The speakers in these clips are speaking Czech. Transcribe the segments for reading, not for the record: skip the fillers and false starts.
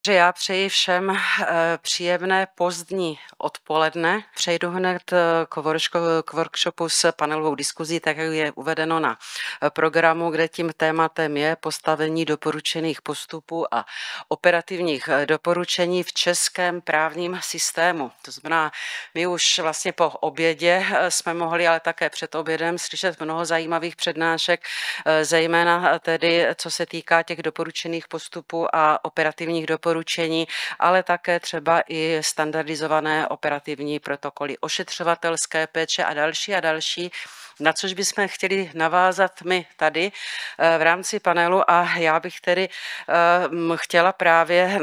Že já přeji všem příjemné pozdní odpoledne. Přejdu hned k workshopu s panelovou diskuzí, tak jak je uvedeno na programu, kde tím tématem je postavení doporučených postupů a operativních doporučení v českém právním systému. To znamená, my už vlastně po obědě jsme mohli, ale také před obědem, slyšet mnoho zajímavých přednášek, zejména tedy, co se týká těch doporučených postupů a operativních doporučení, ale také třeba i standardizované operativní protokoly ošetřovatelské péče a další, na což bychom chtěli navázat my tady v rámci panelu. A já bych tedy chtěla právě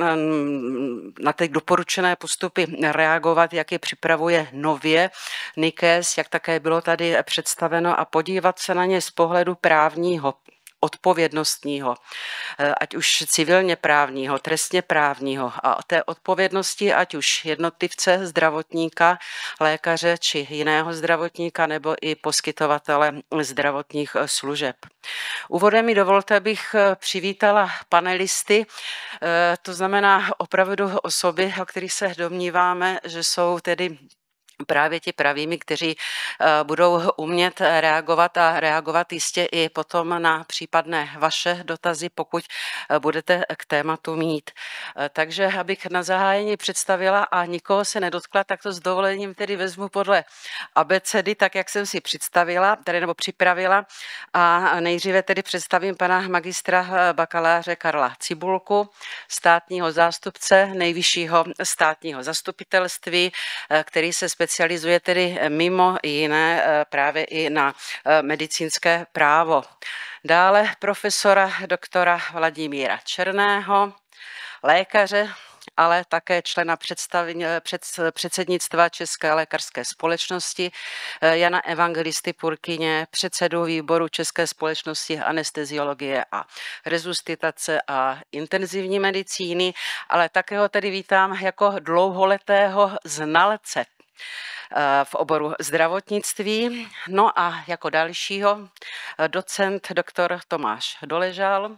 na ty doporučené postupy reagovat, jak je připravuje nově NIKES, jak také bylo tady představeno, a podívat se na ně z pohledu právního, odpovědnostního, ať už civilně právního, trestně právního, a té odpovědnosti ať už jednotlivce, zdravotníka, lékaře či jiného zdravotníka nebo i poskytovatele zdravotních služeb. Úvodem mi dovolte, abych přivítala panelisty, to znamená opravdu osoby, o kterých se domníváme, že jsou tedy právě ti pravými, kteří budou umět reagovat a reagovat jistě i potom na případné vaše dotazy, pokud budete k tématu mít. Takže abych na zahájení představila a nikoho se nedotkla, tak to s dovolením tedy vezmu podle abecedy, tak jak jsem si představila, tady nebo připravila, a nejdříve tedy představím pana magistra bakaláře Karla Cibulku, státního zástupce Nejvyššího státního zastupitelství, který se specializuje tedy mimo jiné právě i na medicínské právo. Dále profesora doktora Vladimíra Černého, lékaře, ale také člena předsednictva České lékařské společnosti, Jana Evangelisty Purkyně, předsedu výboru České společnosti anesteziologie a resuscitace a intenzivní medicíny, ale také ho tedy vítám jako dlouholetého znalce v oboru zdravotnictví. No a jako dalšího docent doktor Tomáš Doležal,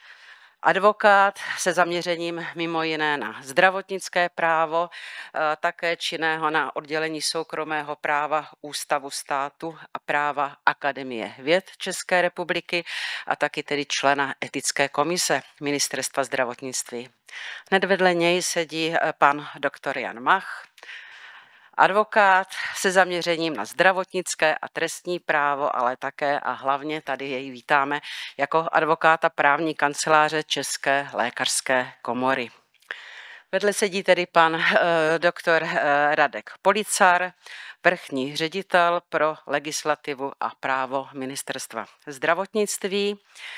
advokát se zaměřením mimo jiné na zdravotnické právo, také činného na oddělení soukromého práva Ústavu státu a práva Akademie věd České republiky a taky tedy člena etické komise Ministerstva zdravotnictví. Hned vedle něj sedí pan doktor Jan Mach, advokát se zaměřením na zdravotnické a trestní právo, ale také a hlavně tady jej vítáme jako advokáta právní kanceláře České lékařské komory. Vedle sedí tedy pan doktor Radek Policar, vrchní ředitel pro legislativu a právo Ministerstva zdravotnictví.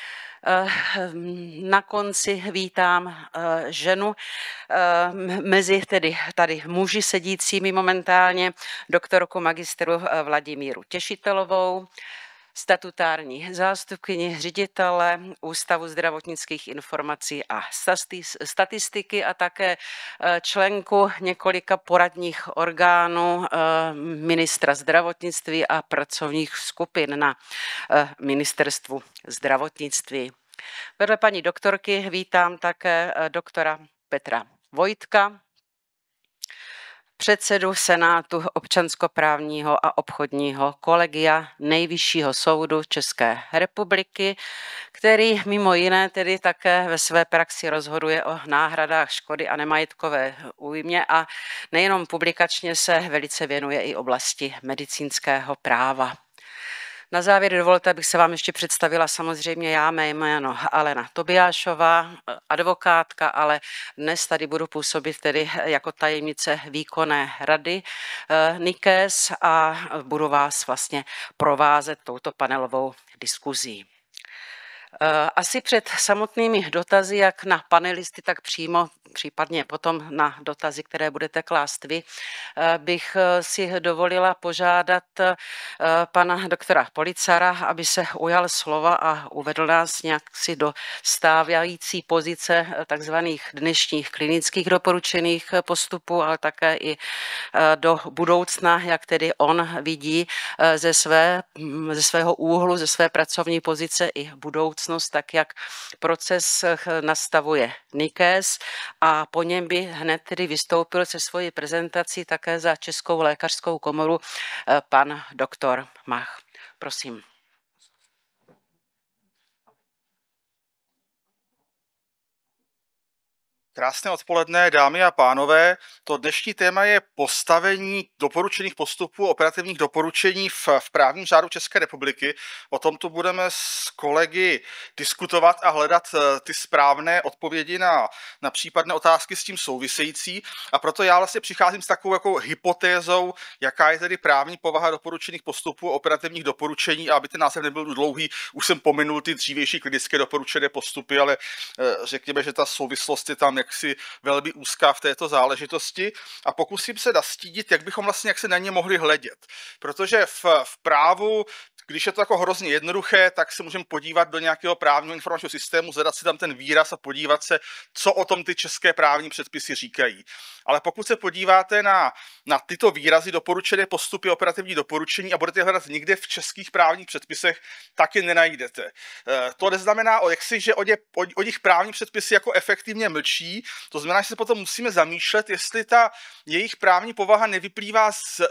Na konci vítám ženu mezi tedy tady muži sedícími momentálně, doktorku magistru Vladimíru Těšitelovou, statutární zástupkyni ředitele Ústavu zdravotnických informací a statistiky a také členku několika poradních orgánů ministra zdravotnictví a pracovních skupin na Ministerstvu zdravotnictví. Vedle paní doktorky vítám také doktora Petra Vojtka, předsedu Senátu občanskoprávního a obchodního kolegia Nejvyššího soudu České republiky, který mimo jiné tedy také ve své praxi rozhoduje o náhradách škody a nemajetkové újmě a nejenom publikačně se velice věnuje i oblasti medicínského práva. Na závěr dovolte, abych se vám ještě představila samozřejmě já, mé jméno Alena Tobiášová, advokátka, ale dnes tady budu působit tedy jako tajemnice výkonné rady NIKES a budu vás vlastně provázet touto panelovou diskuzí. Asi před samotnými dotazy, jak na panelisty, tak přímo, případně potom na dotazy, které budete klást vy, bych si dovolila požádat pana doktora Policara, aby se ujal slova a uvedl nás nějak si do stávající pozice takzvaných dnešních klinických doporučených postupů, ale také i do budoucna, jak tedy on vidí ze svého úhlu, ze své pracovní pozice i budoucnost, tak jak proces nastavuje NIKES a po něm by hned tedy vystoupil se svojí prezentací také za Českou lékařskou komoru pan doktor Mach. Prosím. Krásné odpoledne, dámy a pánové. To dnešní téma je postavení doporučených postupů, operativních doporučení v právním řádu České republiky. O tom tu budeme s kolegy diskutovat a hledat ty správné odpovědi na případné otázky s tím související. A proto já vlastně přicházím s takovou jako hypotézou, jaká je tedy právní povaha doporučených postupů, operativních doporučení. A aby ten název nebyl dlouhý, už jsem pominul ty dřívější klinické doporučené postupy, ale řekněme, že ta souvislost je tam jaksi velmi úzká v této záležitosti a pokusím se nastínit, jak bychom vlastně jak se na ně mohli hledět. Protože v právu, když je to jako hrozně jednoduché, tak se můžeme podívat do nějakého právního informačního systému, zadat si tam ten výraz a podívat se, co o tom ty české právní předpisy říkají. Ale pokud se podíváte na tyto výrazy, doporučené postupy, operativní doporučení a budete hledat někde v českých právních předpisech, tak je nenajdete. To neznamená, že o nich právní předpisy jako efektivně mlčí, to znamená, že se potom musíme zamýšlet, jestli ta jejich právní povaha nevyplývá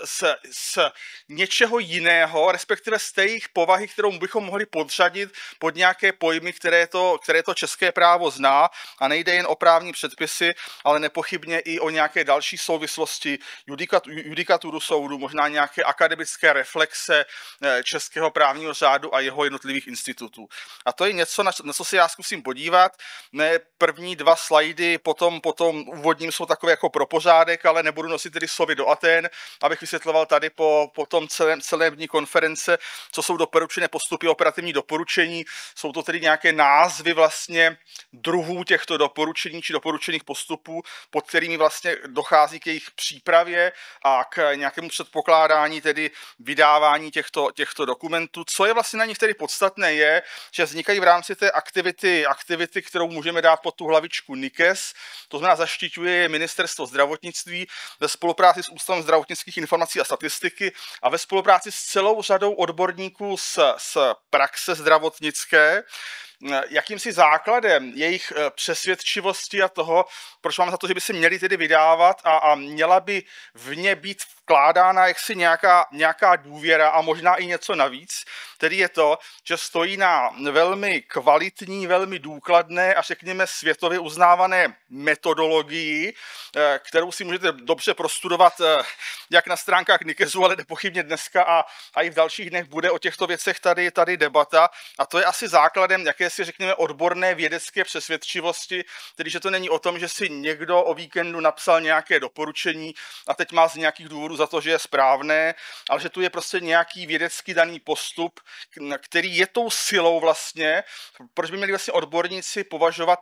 z něčeho jiného, respektive z té jejich povahy, kterou bychom mohli podřadit pod nějaké pojmy, které to české právo zná, a nejde jen o právní předpisy, ale nepochybně i o nějaké další souvislosti, judikaturu soudu, možná nějaké akademické reflexe českého právního řádu a jeho jednotlivých institutů. A to je něco, na co se já zkusím podívat. Mé první dva slajdy potom úvodním jsou takové jako pro pořádek, ale nebudu nosit tedy slovy do Aten, abych vysvětloval tady po tom celém dní konference, co jsou doporučené postupy, operativní doporučení. Jsou to tedy nějaké názvy vlastně druhů těchto doporučení či doporučených postupů, pod kterými vlastně dochází k jejich přípravě a k nějakému předpokládání, tedy vydávání těchto dokumentů. Co je vlastně na nich tedy podstatné je, že vznikají v rámci té aktivity, kterou můžeme dát pod tu hlavičku NIKES, to znamená zaštiťuje Ministerstvo zdravotnictví ve spolupráci s Ústavem zdravotnických informací a statistiky a ve spolupráci s celou řadou odborníků z praxe zdravotnické. Jakýmsi základem jejich přesvědčivosti a toho, proč máme za to, že by se měli tedy vydávat a měla by v ně být vkládána jaksi nějaká důvěra a možná i něco navíc, tedy je to, že stojí na velmi kvalitní, velmi důkladné a řekněme světově uznávané metodologii, kterou si můžete dobře prostudovat jak na stránkách NIKESu, ale nepochybně dneska a i v dalších dnech bude o těchto věcech tady debata. A to je asi základem jakési, řekněme, odborné vědecké přesvědčivosti, tedy že to není o tom, že si někdo o víkendu napsal nějaké doporučení a teď má z nějakých důvodů za to, že je správné, ale že tu je prostě nějaký vědecky daný postup, který je tou silou vlastně, proč by měli vlastně odborníci považovat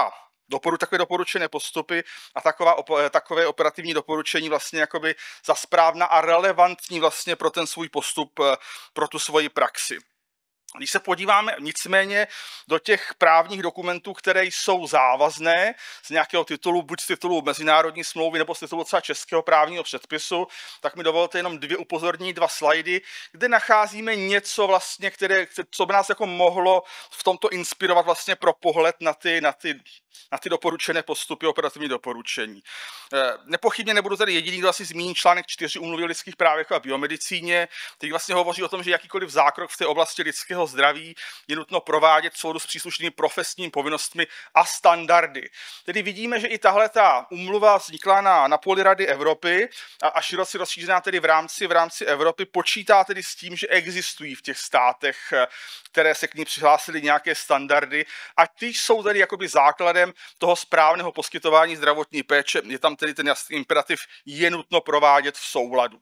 takové doporučené postupy a takové operativní doporučení vlastně jakoby za správná a relevantní vlastně pro ten svůj postup, pro tu svoji praxi. Když se podíváme nicméně do těch právních dokumentů, které jsou závazné z nějakého titulu, buď z titulu mezinárodní smlouvy nebo z titulu třeba českého právního předpisu, tak mi dovolte jenom dva slajdy, kde nacházíme něco vlastně, co by nás jako mohlo v tomto inspirovat vlastně pro pohled na ty doporučené postupy, operativní doporučení. Nepochybně nebudu tady jediný, kdo asi zmíní článek 4 Úmluvy o lidských právech a biomedicíně, který vlastně hovoří o tom, že jakýkoliv zákrok v té oblasti lidského zdraví je nutno provádět v souladu s příslušnými profesními povinnostmi a standardy. Tedy vidíme, že i tahle ta úmluva vznikla na poli Rady Evropy a široce rozšířená tedy v rámci Evropy počítá tedy s tím, že existují v těch státech, které se k ní přihlásily, nějaké standardy a ty jsou tedy jakoby základem toho správného poskytování zdravotní péče. Je tam tedy ten jasný imperativ, je nutno provádět v souladu.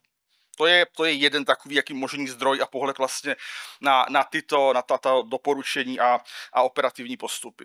To je jeden takový jaký možný zdroj a pohled vlastně na tato doporučení a operativní postupy.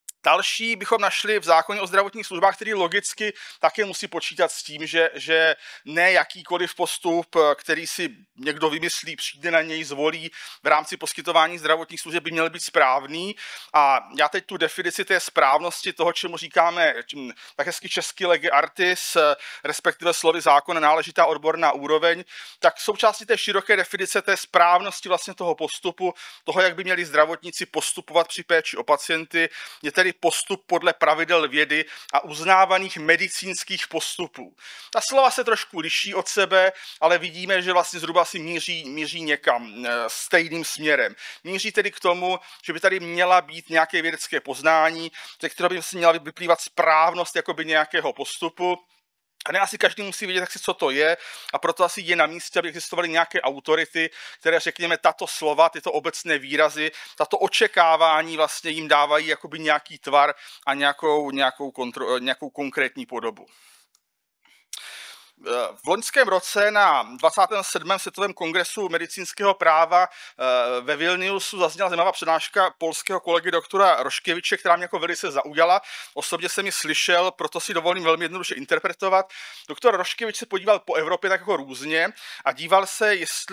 Další bychom našli v zákoně o zdravotních službách, který logicky také musí počítat s tím, že ne jakýkoliv postup, který si někdo vymyslí, přijde na něj, zvolí v rámci poskytování zdravotních služeb, by měl být správný. A já teď tu definici té správnosti, toho, čemu říkáme tak hezky česky lege artis, respektive slovy zákona náležitá odborná úroveň, tak součástí té široké definice té správnosti vlastně toho postupu, toho, jak by měli zdravotníci postupovat při péči o pacienty, je tedy tedy postup podle pravidel vědy a uznávaných medicínských postupů. Ta slova se trošku liší od sebe, ale vidíme, že vlastně zhruba si míří někam stejným směrem. Míří tedy k tomu, že by tady měla být nějaké vědecké poznání, ze kterého by si měla vyplývat správnost jakoby nějakého postupu. A ne asi každý musí vědět, co to je, a proto asi je na místě, aby existovaly nějaké autority, které, řekněme, tato slova, tyto obecné výrazy, tato očekávání vlastně jim dávají jakoby nějaký tvar a nějakou konkrétní podobu. V loňském roce na 27. světovém kongresu medicínského práva ve Vilniusu zazněla zajímavá přednáška polského kolegy doktora Roškeviče, která mě jako velice zaujala. Osobně jsem ji slyšel, proto si dovolím velmi jednoduše interpretovat. Doktor Roškevič se podíval po Evropě tak jako různě a díval se,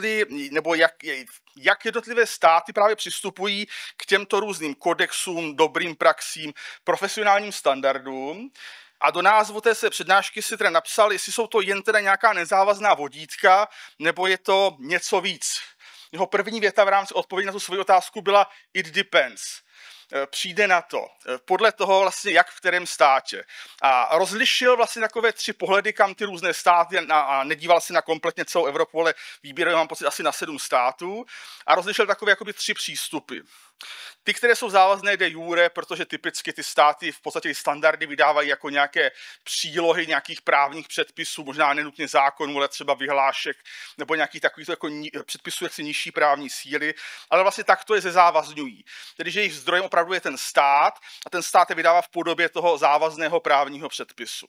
jak jednotlivé státy právě přistupují k těmto různým kodexům, dobrým praxím, profesionálním standardům. A do názvu té své přednášky si teda napsal, jestli jsou to jen teda nějaká nezávazná vodítka, nebo je to něco víc. Jeho první věta v rámci odpovědi na tu svoji otázku byla "it depends". Přijde na to, podle toho vlastně jak v kterém státě. A rozlišil vlastně takové 3 pohledy, kam ty různé státy, a nedíval se na kompletně celou Evropu, ale výběrově mám pocit asi na 7 států, a rozlišil takové jakoby 3 přístupy. Ty, které jsou závazné de jure, protože typicky ty státy v podstatě standardy vydávají jako nějaké přílohy nějakých právních předpisů, možná nenutně zákonů, ale třeba vyhlášek nebo nějakých takových jako předpisů jaksi nižší právní síly, ale vlastně takto je zezávazňují. Tedy, že jejich zdrojem opravdu je ten stát a ten stát je vydává v podobě toho závazného právního předpisu.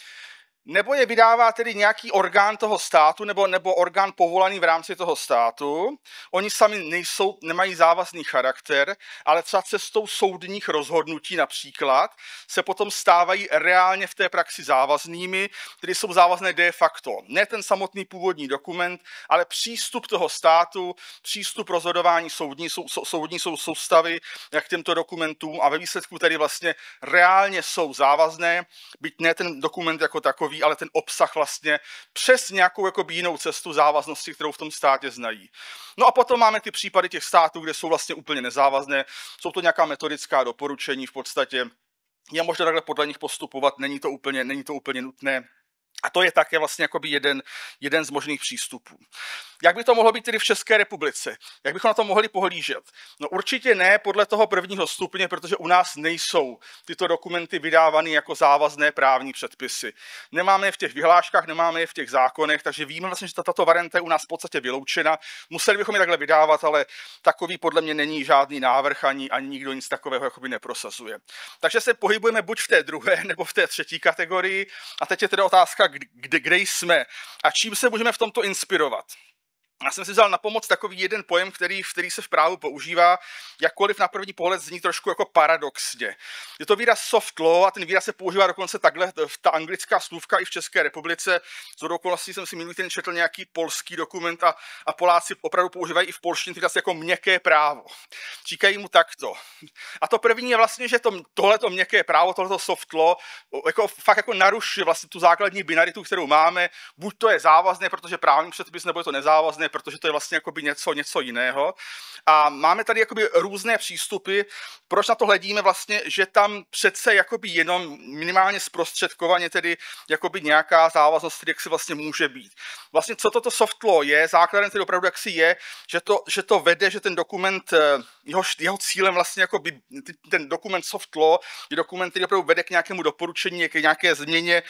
Nebo je vydává tedy nějaký orgán toho státu nebo orgán povolaný v rámci toho státu. Oni sami nemají závazný charakter, ale třeba cestou soudních rozhodnutí například se potom stávají reálně v té praxi závaznými, tedy jsou závazné de facto. Ne ten samotný původní dokument, ale přístup toho státu, přístup rozhodování soudní jsou soustavy k těmto dokumentům a ve výsledku tedy vlastně reálně jsou závazné, byť ne ten dokument jako takový, ale ten obsah vlastně přes nějakou jakoby jinou cestu závaznosti, kterou v tom státě znají. No a potom máme ty případy těch států, kde jsou vlastně úplně nezávazné, jsou to nějaká metodická doporučení, v podstatě je možné takhle podle nich postupovat, není to úplně nutné. A to je také vlastně jakoby jeden z možných přístupů. Jak by to mohlo být tedy v České republice? Jak bychom na to mohli pohlížet? No určitě ne podle toho prvního stupně, protože u nás nejsou tyto dokumenty vydávány jako závazné právní předpisy. Nemáme je v těch vyhláškách, nemáme je v těch zákonech, takže víme vlastně, že tato varianta je u nás v podstatě vyloučena. Museli bychom je takhle vydávat, ale takový podle mě není žádný návrh, ani nikdo nic takového jakoby neprosazuje. Takže se pohybujeme buď v té druhé nebo v té třetí kategorii. A teď je teda otázka, kde jsme a čím se můžeme v tomto inspirovat. Já jsem si vzal na pomoc takový jeden pojem, který se v právu používá, jakkoliv na první pohled zní trošku jako paradoxně. Je to výraz soft law a ten výraz se používá dokonce takhle, ta anglická slůvka i v České republice. Z okolností jsem si minulý týden četl nějaký polský dokument a Poláci opravdu používají i v polštině výraz jako měkké právo. Říkají mu takto. A to první je vlastně, že tohleto měkké právo, tohleto soft law, fakt jako narušuje vlastně tu základní binaritu, kterou máme. Buď to je závazné, protože právní předpis, nebo je to nezávazné, protože to je vlastně jakoby něco jiného. A máme tady jakoby různé přístupy. Proč na to hledíme vlastně, že tam přece jakoby jenom minimálně zprostředkovaně tedy jakoby nějaká závaznost, jak si vlastně může být. Vlastně co toto soft law je, základem tedy opravdu jaksi je, že to vede, že ten dokument, jeho cílem vlastně jakoby, ten dokument soft law je dokument, který opravdu vede k nějakému doporučení, k nějaké změně,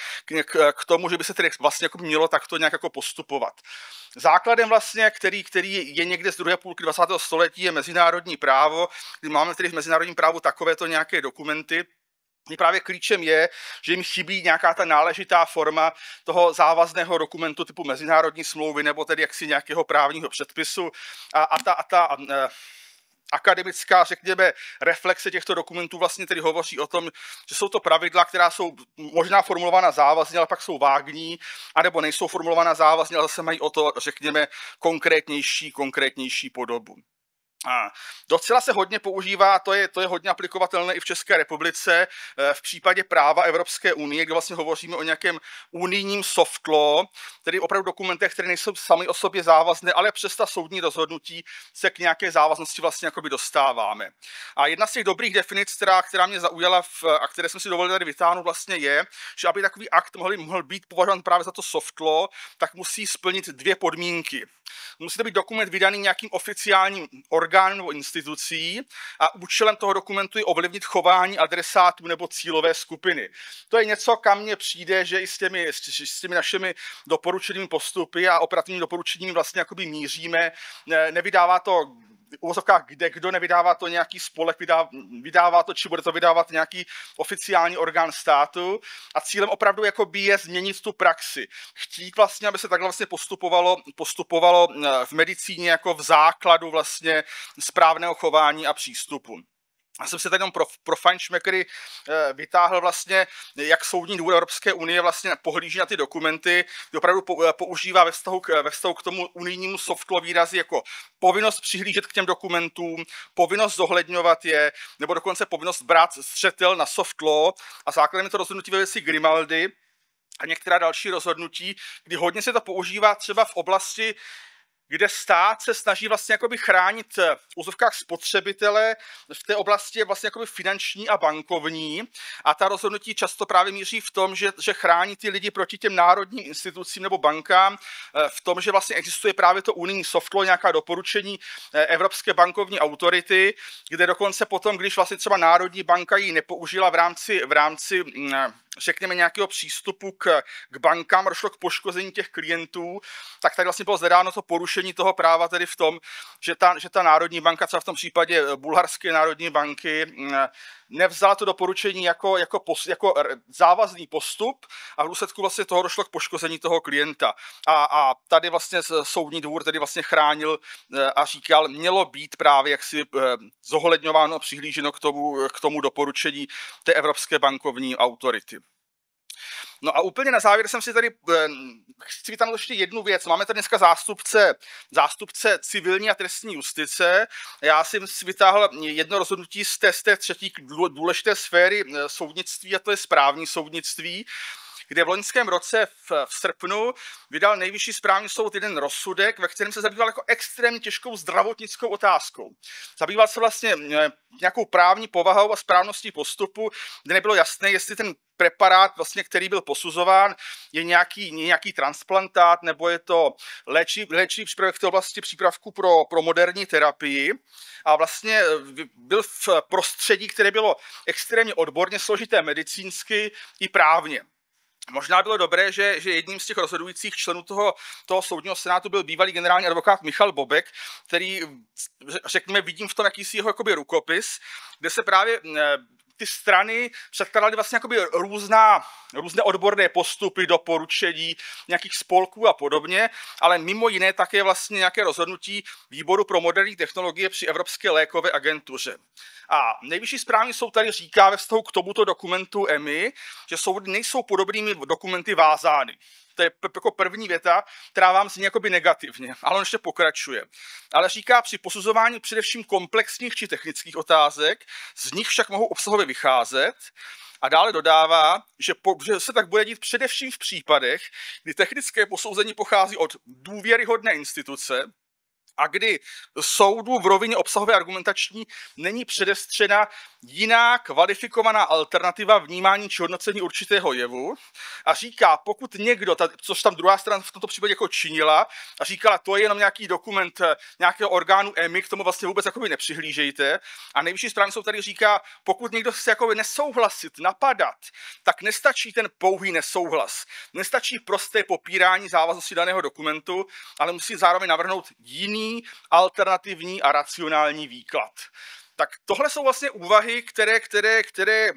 k tomu, že by se tedy vlastně jako mělo takto nějak jako postupovat. Základem vlastně, který je někde z druhé půlky 20. století, je mezinárodní právo, kdy máme tedy v mezinárodním právu takovéto nějaké dokumenty. Právě klíčem je, že jim chybí nějaká ta náležitá forma toho závazného dokumentu typu mezinárodní smlouvy nebo tedy jaksi nějakého právního předpisu a ta akademická, řekněme, reflexe těchto dokumentů vlastně tedy hovoří o tom, že jsou to pravidla, která jsou možná formulována závazně, ale pak jsou vágní, anebo nejsou formulována závazně, ale zase mají o to, řekněme, konkrétnější podobu. Docela se hodně používá, to je hodně aplikovatelné i v České republice, v případě práva Evropské unie, kde vlastně hovoříme o nějakém unijním soft law, tedy opravdu dokumentech, které nejsou sami o sobě závazné, ale přes ta soudní rozhodnutí se k nějaké závaznosti vlastně jakoby dostáváme. A jedna z těch dobrých definic, která mě zaujala a které jsem si dovolil tady vytáhnout, vlastně je, že aby takový akt mohl být považován právě za to soft law, tak musí splnit dvě podmínky. Musí to být dokument vydaný nějakým oficiálním orgánem nebo institucí a účelem toho dokumentu je ovlivnit chování adresátů nebo cílové skupiny. To je něco, kam mně přijde, že i s těmi našimi doporučenými postupy a operativními doporučeními vlastně jakoby míříme. Nevydává to v uvozovkách kdo nevydává to nějaký spolek, vydává to, či bude to vydávat nějaký oficiální orgán státu a cílem opravdu jakoby je změnit tu praxi. Chtít vlastně, aby se takhle vlastně postupovalo v medicíně jako v základu vlastně správného chování a přístupu. Já jsem se tady jenom pro fajnšmekry vytáhl vlastně, jak Soudní dvůr Evropské unie vlastně pohlíží na ty dokumenty, kdy opravdu používá ve vztahu k tomu unijnímu soft law výrazy jako povinnost přihlížet k těm dokumentům, povinnost zohledňovat je, nebo dokonce povinnost brát zřetel na soft law a základem je to rozhodnutí ve věci Grimaldi a některá další rozhodnutí, kdy hodně se to používá třeba v oblasti, kde stát se snaží vlastně jakoby chránit v úzovkách spotřebitele, v té oblasti je vlastně jakoby finanční a bankovní a ta rozhodnutí často právě míří v tom, že chrání ty lidi proti těm národním institucím nebo bankám, v tom, že vlastně existuje právě to unijní soft law, nějaká doporučení Evropské bankovní autority, kde dokonce potom, když vlastně třeba Národní banka ji nepoužila v rámci řekněme nějakého přístupu k bankám, došlo k poškození těch klientů, tak tady vlastně bylo zhledáno to porušení toho práva tedy v tom, že ta Národní banka, třeba v tom případě Bulharské národní banky, nevzala to doporučení jako závazný postup a v důsledku vlastně toho došlo k poškození toho klienta. A tady vlastně Soudní dvůr tedy vlastně chránil a říkal, mělo být právě jaksi zohledňováno, přihlíženo k tomu doporučení té Evropské bankovní autority. No a úplně na závěr jsem si tady, chci vytáhnout ještě jednu věc. Máme tady dneska zástupce civilní a trestní justice. Já jsem si vytáhl jedno rozhodnutí z té třetí důležité sféry soudnictví, a to je správní soudnictví, kde v loňském roce v srpnu vydal Nejvyšší správní soud jeden rozsudek, ve kterém se zabýval jako extrémně těžkou zdravotnickou otázkou. Zabýval se vlastně nějakou právní povahou a správností postupu, kde nebylo jasné, jestli ten preparát, vlastně, který byl posuzován, je nějaký transplantát, nebo je to léčivý přípravek v té oblasti přípravku pro moderní terapii. A vlastně byl v prostředí, které bylo extrémně odborně složité medicínsky i právně. Možná bylo dobré, že jedním z těch rozhodujících členů toho soudního senátu byl bývalý generální advokát Michal Bobek, který, řekněme, vidím v tom jakýsi jeho jakoby rukopis, kde se právě ty strany předkládaly vlastně jakoby různé odborné postupy, doporučení nějakých spolků a podobně, ale mimo jiné také vlastně nějaké rozhodnutí Výboru pro moderní technologie při Evropské lékové agentuře. A Nejvyšší správní soud tady říká ve vztahu k tomuto dokumentu EMI, že soudy nejsou podobnými dokumenty vázány. To je jako první věta, která vám zní jakoby negativně, ale on ještě pokračuje. Ale říká při posuzování především komplexních či technických otázek, z nich však mohou obsahově vycházet, a dále dodává, že se tak bude dít především v případech, kdy technické posouzení pochází od důvěryhodné instituce, a kdy soudu v rovině obsahové argumentační není předestřena jiná kvalifikovaná alternativa vnímání či hodnocení určitého jevu a říká, pokud někdo, což tam druhá strana v tomto případě jako činila a říkala, to je jenom nějaký dokument nějakého orgánu EMI, k tomu vlastně vůbec jakoby nepřihlížejte, a Nejvyšší správní soud tady říká, pokud někdo se jakoby nesouhlasit, napadat, tak nestačí ten pouhý nesouhlas, nestačí prosté popírání závaznosti daného dokumentu, ale musí zároveň navrhnout jiný alternativní a racionální výklad. Tak tohle jsou vlastně úvahy, které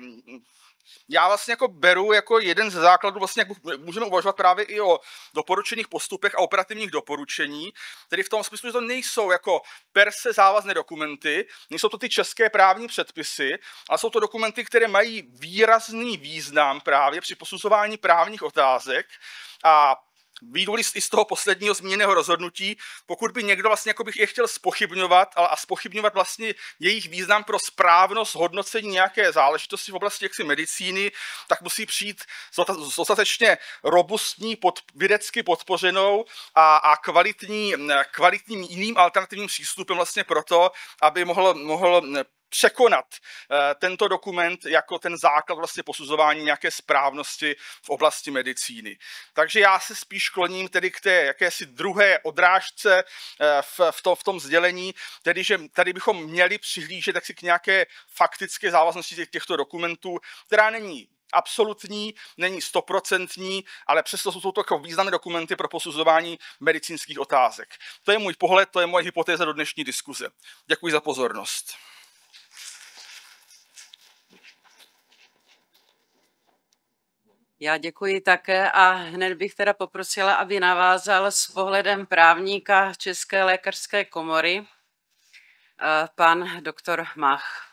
já vlastně jako beru jako jeden ze základů, vlastně jak můžeme uvažovat právě i o doporučených postupech a operativních doporučení, tedy v tom smyslu, že to nejsou jako per se závazné dokumenty, nejsou to ty české právní předpisy, ale jsou to dokumenty, které mají výrazný význam právě při posuzování právních otázek a Výjdu i z toho posledního zmíněného rozhodnutí, pokud by někdo vlastně jako bych je chtěl zpochybňovat a zpochybňovat vlastně jejich význam pro správnost hodnocení nějaké záležitosti v oblasti jaksi medicíny, tak musí přijít s dostatečně robustní, vědecky podpořenou a kvalitním jiným alternativním přístupem vlastně proto, aby mohl překonat tento dokument jako ten základ vlastně posuzování nějaké správnosti v oblasti medicíny. Takže já se spíš kloním tedy k té jakési druhé odrážce v tom sdělení, tedy že tady bychom měli přihlížet k nějaké faktické závaznosti těchto dokumentů, která není absolutní, není 100%, ale přesto jsou to jako významné dokumenty pro posuzování medicínských otázek. To je můj pohled, to je moje hypotéza do dnešní diskuze. Děkuji za pozornost. Já děkuji také a hned bych teda poprosila, aby navázal s pohledem právníka České lékařské komory pan doktor Mach.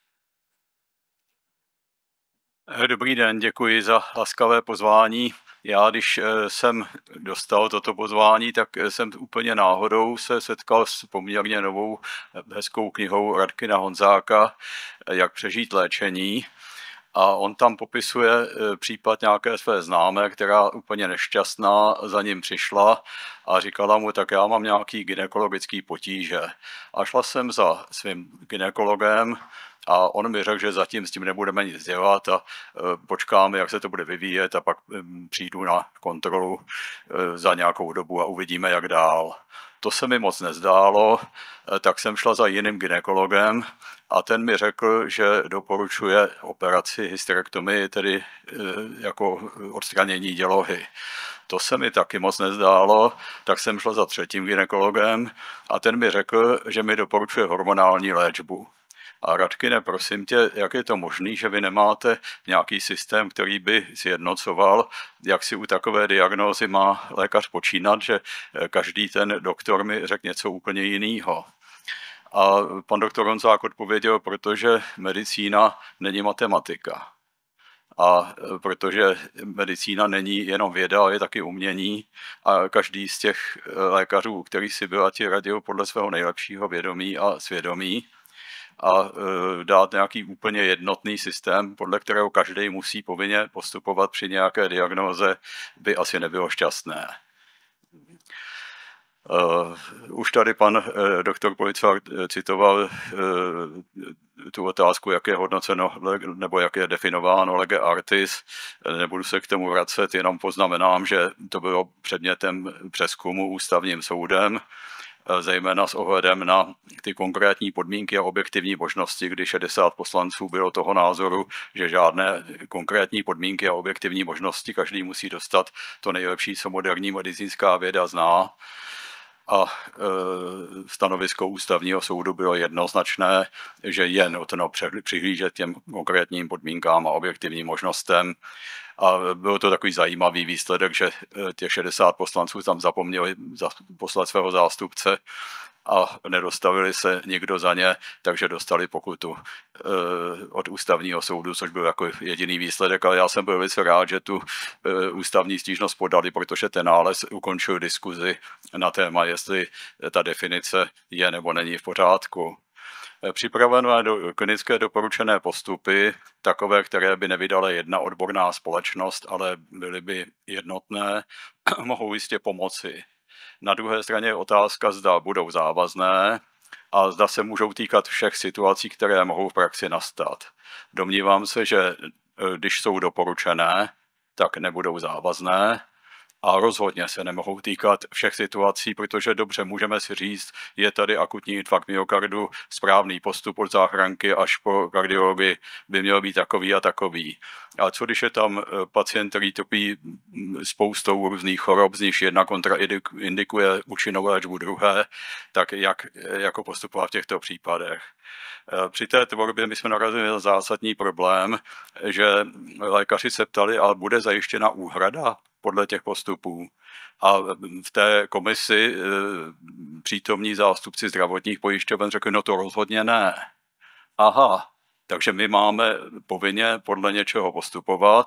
Dobrý den, děkuji za laskavé pozvání. Já, když jsem dostal toto pozvání, tak jsem úplně náhodou se setkal s poměrně novou hezkou knihou Radkyna Honzáka Jak přežít léčení. A on tam popisuje případ nějaké své známé, která úplně nešťastná za ním přišla a říkala mu, tak já mám nějaký gynekologický potíže. A šla jsem za svým gynekologem a on mi řekl, že zatím s tím nebudeme nic dělat a počkáme, jak se to bude vyvíjet a pak přijdu na kontrolu za nějakou dobu a uvidíme, jak dál. To se mi moc nezdálo, tak jsem šla za jiným gynekologem a ten mi řekl, že doporučuje operaci hysterektomii, tedy jako odstranění dělohy. To se mi taky moc nezdálo, tak jsem šla za třetím gynekologem a ten mi řekl, že mi doporučuje hormonální léčbu. A Radkyne, prosím tě, jak je to možné, že vy nemáte nějaký systém, který by sjednocoval, jak si u takové diagnózy má lékař počínat, že každý ten doktor mi řekl něco úplně jiného. A pan doktor Honzák odpověděl, protože medicína není matematika. A protože medicína není jenom věda, ale je taky umění a každý z těch lékařů, který si byl, ti radil podle svého nejlepšího vědomí a svědomí, a dát nějaký úplně jednotný systém, podle kterého každý musí povinně postupovat při nějaké diagnóze, by asi nebylo šťastné. Už tady pan doktor Policvár citoval tu otázku, jak je hodnoceno nebo jak je definováno lege artis. Nebudu se k tomu vracet, jenom poznamenám, že to bylo předmětem přezkumu ústavním soudem, zejména s ohledem na ty konkrétní podmínky a objektivní možnosti, kdy 60 poslanců bylo toho názoru, že žádné konkrétní podmínky a objektivní možnosti každý musí dostat to nejlepší, co moderní medicínská věda zná. A stanovisko ústavního soudu bylo jednoznačné, že je nutno přihlížet těm konkrétním podmínkám a objektivním možnostem. A byl to takový zajímavý výsledek, že těch 60 poslanců tam zapomněli poslat svého zástupce a nedostavili se nikdo za ně, takže dostali pokutu od ústavního soudu, což byl jako jediný výsledek, ale já jsem byl velice rád, že tu ústavní stížnost podali, protože ten nález ukončil diskuzi na téma, jestli ta definice je nebo není v pořádku. Připravené klinické doporučené postupy, takové, které by nevydala jedna odborná společnost, ale byly by jednotné, mohou jistě pomoci. Na druhé straně je otázka, zda budou závazné a zda se můžou týkat všech situací, které mohou v praxi nastat. Domnívám se, že když jsou doporučené, tak nebudou závazné a rozhodně se nemohou týkat všech situací, protože dobře můžeme si říct, je tady akutní infarkt myokardu, správný postup od záchranky až po kardiologii by měl být takový a takový. A co když je tam pacient, který trpí spoustou různých chorob, z nichž jedna kontraindikuje účinnou léčbu druhé, tak jak jako postupovat v těchto případech? Při té tvorbě my jsme narazili na zásadní problém, že lékaři se ptali, ale bude zajištěna úhrada podle těch postupů. A v té komisi přítomní zástupci zdravotních pojišťoven řekli, no to rozhodně ne. Aha, takže my máme povinně podle něčeho postupovat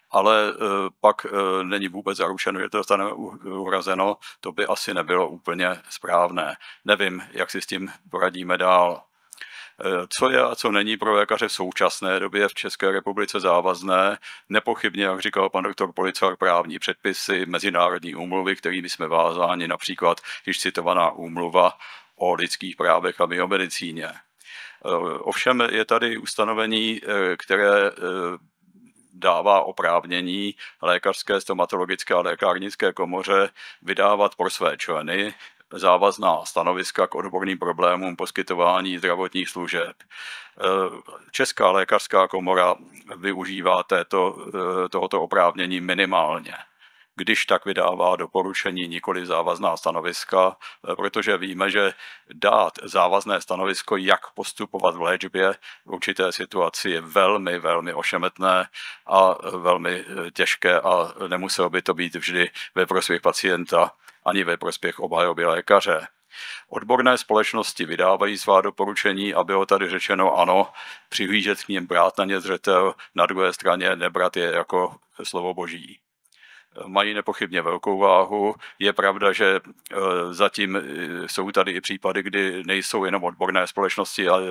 ale pak není vůbec zaručeno, že to dostane uhrazeno, to by asi nebylo úplně správné. Nevím, jak si s tím poradíme dál. Co je a co není pro lékaře v současné době v České republice závazné, nepochybně, jak říkal pan doktor Policar, právní předpisy, mezinárodní úmluvy, kterými jsme vázáni, například již citovaná úmluva o lidských právech a biomedicíně. Ovšem je tady ustanovení, které dává oprávnění lékařské, stomatologické a lékárnické komoře vydávat pro své členy závazná stanoviska k odborným problémům poskytování zdravotních služeb. Česká lékařská komora využívá tohoto oprávnění minimálně. Když tak vydává doporučení, nikoli závazná stanoviska, protože víme, že dát závazné stanovisko, jak postupovat v léčbě v určité situaci, je velmi, velmi ošemetné a velmi těžké a nemuselo by to být vždy ve prospěch pacienta ani ve prospěch obhajoby lékaře. Odborné společnosti vydávají svá doporučení a bylo tady řečeno ano, přihlížet k nim, brát na ně zřetel, na druhé straně nebrat je jako slovo boží. Mají nepochybně velkou váhu. Je pravda, že zatím jsou tady i případy, kdy nejsou jenom odborné společnosti, ale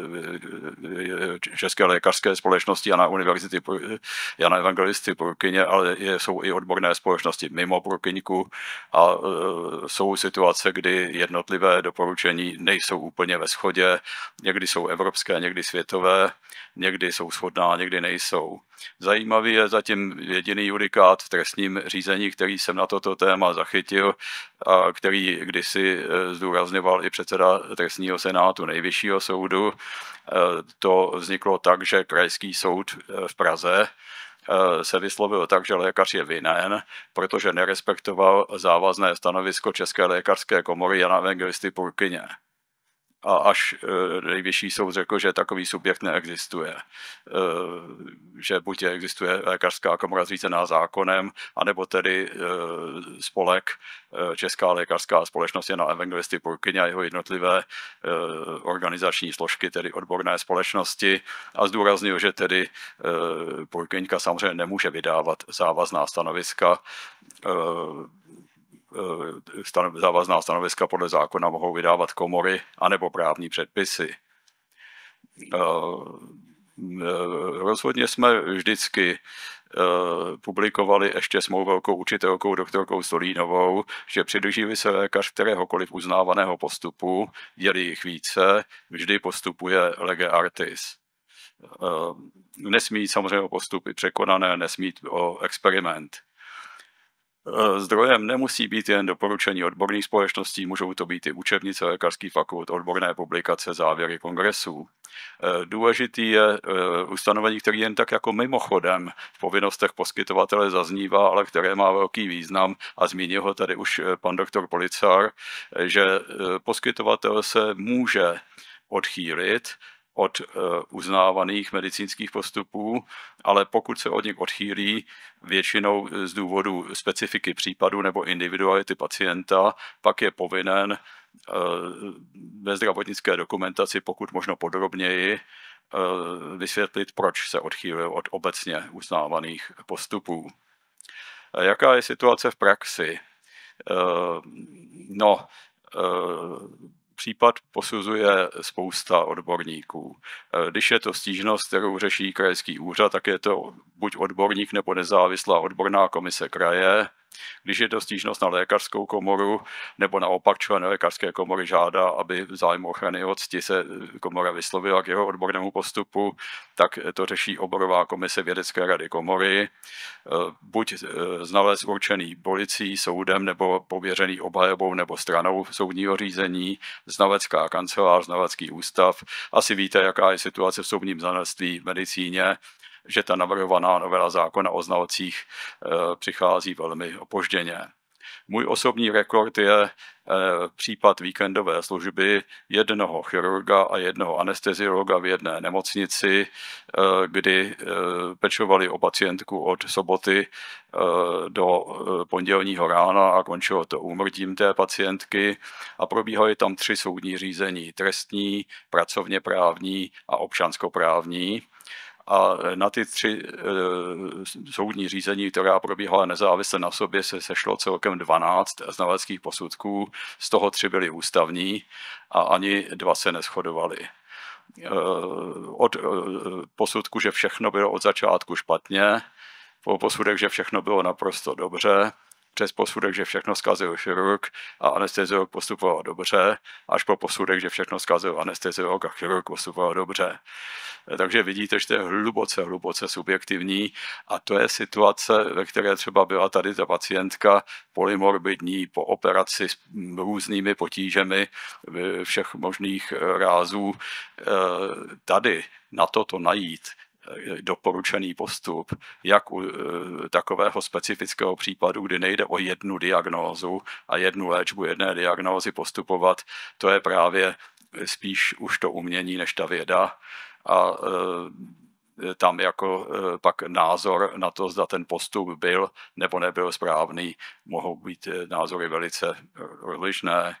České lékařské společnosti a na univerzity Jana Evangelisty Purkyně, ale jsou i odborné společnosti mimo Purkyňku a jsou situace, kdy jednotlivé doporučení nejsou úplně ve shodě. Někdy jsou evropské, někdy světové, někdy jsou shodná, někdy nejsou. Zajímavý je zatím jediný judikát v trestním řízení, který jsem na toto téma zachytil a který kdysi zdůrazňoval i předseda trestního senátu Nejvyššího soudu. To vzniklo tak, že Krajský soud v Praze se vyslovil tak, že lékař je vinen, protože nerespektoval závazné stanovisko České lékařské komory Jana Evangelisty Purkyně. A až Nejvyšší soud řekl, že takový subjekt neexistuje. Že buď existuje lékařská komora zřízená zákonem, anebo tedy spolek Česká lékařská společnost Jana Evangelisty Purkyně a jeho jednotlivé organizační složky, tedy odborné společnosti. A zdůraznil, že tedy Purkyňka samozřejmě nemůže vydávat závazná stanoviska. Závazná stanoviska podle zákona mohou vydávat komory anebo právní předpisy. Rozhodně jsme vždycky publikovali ještě s mou velkou učitelkou doktorkou Stolínovou, že přidrží se lékař kteréhokoliv uznávaného postupu, je-li jich více, vždy postupuje lege artis. Nesmí jít samozřejmě o postupy překonané, nesmí jít o experiment. Zdrojem nemusí být jen doporučení odborných společností, můžou to být i učebnice lékařských fakult, odborné publikace, závěry kongresů. Důležitý je ustanovení, který jen tak jako mimochodem v povinnostech poskytovatele zaznívá, ale které má velký význam a zmínil ho tady už pan doktor Policar, že poskytovatel se může odchýlit od uznávaných medicínských postupů, ale pokud se od nich odchýlí většinou z důvodu specifiky případu nebo individuality pacienta, pak je povinen ve zdravotnické dokumentaci, pokud možno podrobněji, vysvětlit, proč se odchýlil od obecně uznávaných postupů. Jaká je situace v praxi? Případ posuzuje spousta odborníků. Když je to stížnost, kterou řeší krajský úřad, tak je to buď odborník nebo nezávislá odborná komise kraje. Když je to stížnost na lékařskou komoru nebo naopak člen lékařské komory žádá, aby v zájmu ochrany jeho cti se komora vyslovila k jeho odbornému postupu, tak to řeší oborová komise vědecké rady komory. Buď znalec určený policií, soudem nebo pověřený obhajobou nebo stranou soudního řízení, znalecká kancelář, znalecký ústav. Asi víte, jaká je situace v soudním znalectví v medicíně, že ta navrhovaná novela zákona o znalcích přichází velmi opožděně. Můj osobní rekord je případ víkendové služby jednoho chirurga a jednoho anesteziologa v jedné nemocnici, kdy pečovali o pacientku od soboty do pondělního rána a končilo to úmrtím té pacientky a probíhaly tam 3 soudní řízení: trestní, pracovně právní a občanskoprávní. A na ty 3 soudní řízení, která probíhala nezávisle na sobě, se sešlo celkem 12 znaleckých posudků, z toho 3 byly ústavní a ani 2 se neshodovali. Od posudku, že všechno bylo od začátku špatně, po posudek, že všechno bylo naprosto dobře, přes posudek, že všechno zkazil chirurg a anesteziolog postupoval dobře, až po posudek, že všechno zkazil anesteziolog a chirurg postupoval dobře. Takže vidíte, že to je hluboce subjektivní a to je situace, ve které třeba byla tady ta pacientka polymorbidní po operaci s různými potížemi všech možných rázů. Tady na toto najít doporučený postup, jak u takového specifického případu, kdy nejde o jednu diagnózu a jednu léčbu jedné diagnózy postupovat, to je právě spíš už to umění než ta věda. A tam jako pak názor na to, zda ten postup byl nebo nebyl správný, mohou být názory velice rozlišné.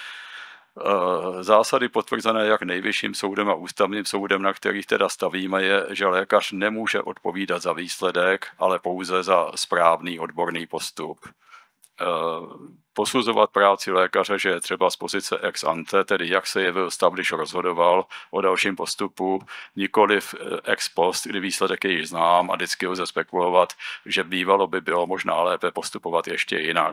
Zásady potvrzené jak Nejvyšším soudem a Ústavním soudem, na kterých teda stavíme, je, že lékař nemůže odpovídat za výsledek, ale pouze za správný odborný postup. Posuzovat práci lékaře, že je třeba z pozice ex ante, tedy jak se jevil stav, když rozhodoval o dalším postupu, nikoliv ex post, kdy výsledek je již znám a vždycky lze spekulovat, že bývalo by bylo možná lépe postupovat ještě jinak.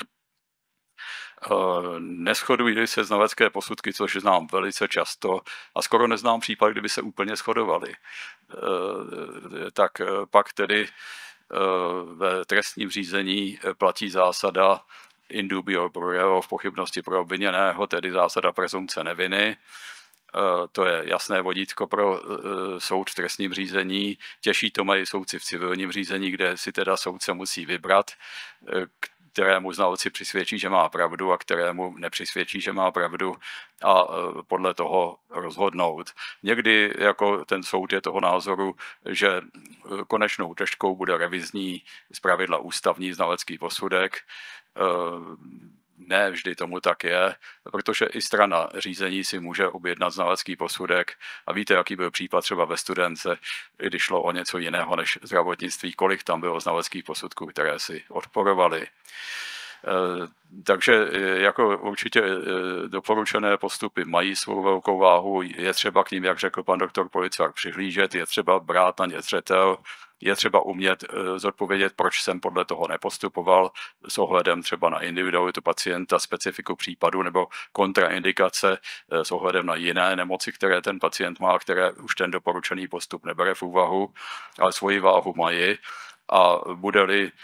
Neshodují se znalecké posudky, což znám velice často a skoro neznám případ, kdyby se úplně shodovaly. Tak pak tedy ve trestním řízení platí zásada in dubio pro reo, v pochybnosti pro obviněného, tedy zásada presumpce neviny. To je jasné vodítko pro soud v trestním řízení. Těžší to mají soudci v civilním řízení, kde si teda soudce musí vybrat, kterému znalci přisvědčí, že má pravdu a kterému nepřisvědčí, že má pravdu a podle toho rozhodnout. Někdy jako ten soud je toho názoru, že konečnou držkou bude revizní zpravidla ústavní znalecký posudek. Ne vždy tomu tak je, protože i strana řízení si může objednat znalecký posudek a víte, jaký byl případ třeba ve Studence, když šlo o něco jiného než zdravotnictví, kolik tam bylo znaleckých posudků, které si odporovaly. Takže jako určitě doporučené postupy mají svou velkou váhu, je třeba k ním, jak řekl pan doktor Policvák, přihlížet, je třeba brát na ně zřetel, je třeba umět zodpovědět, proč jsem podle toho nepostupoval s ohledem třeba na individualitu pacienta, specifiku případu nebo kontraindikace s ohledem na jiné nemoci, které ten pacient má, které už ten doporučený postup nebere v úvahu, ale svoji váhu mají a bude-li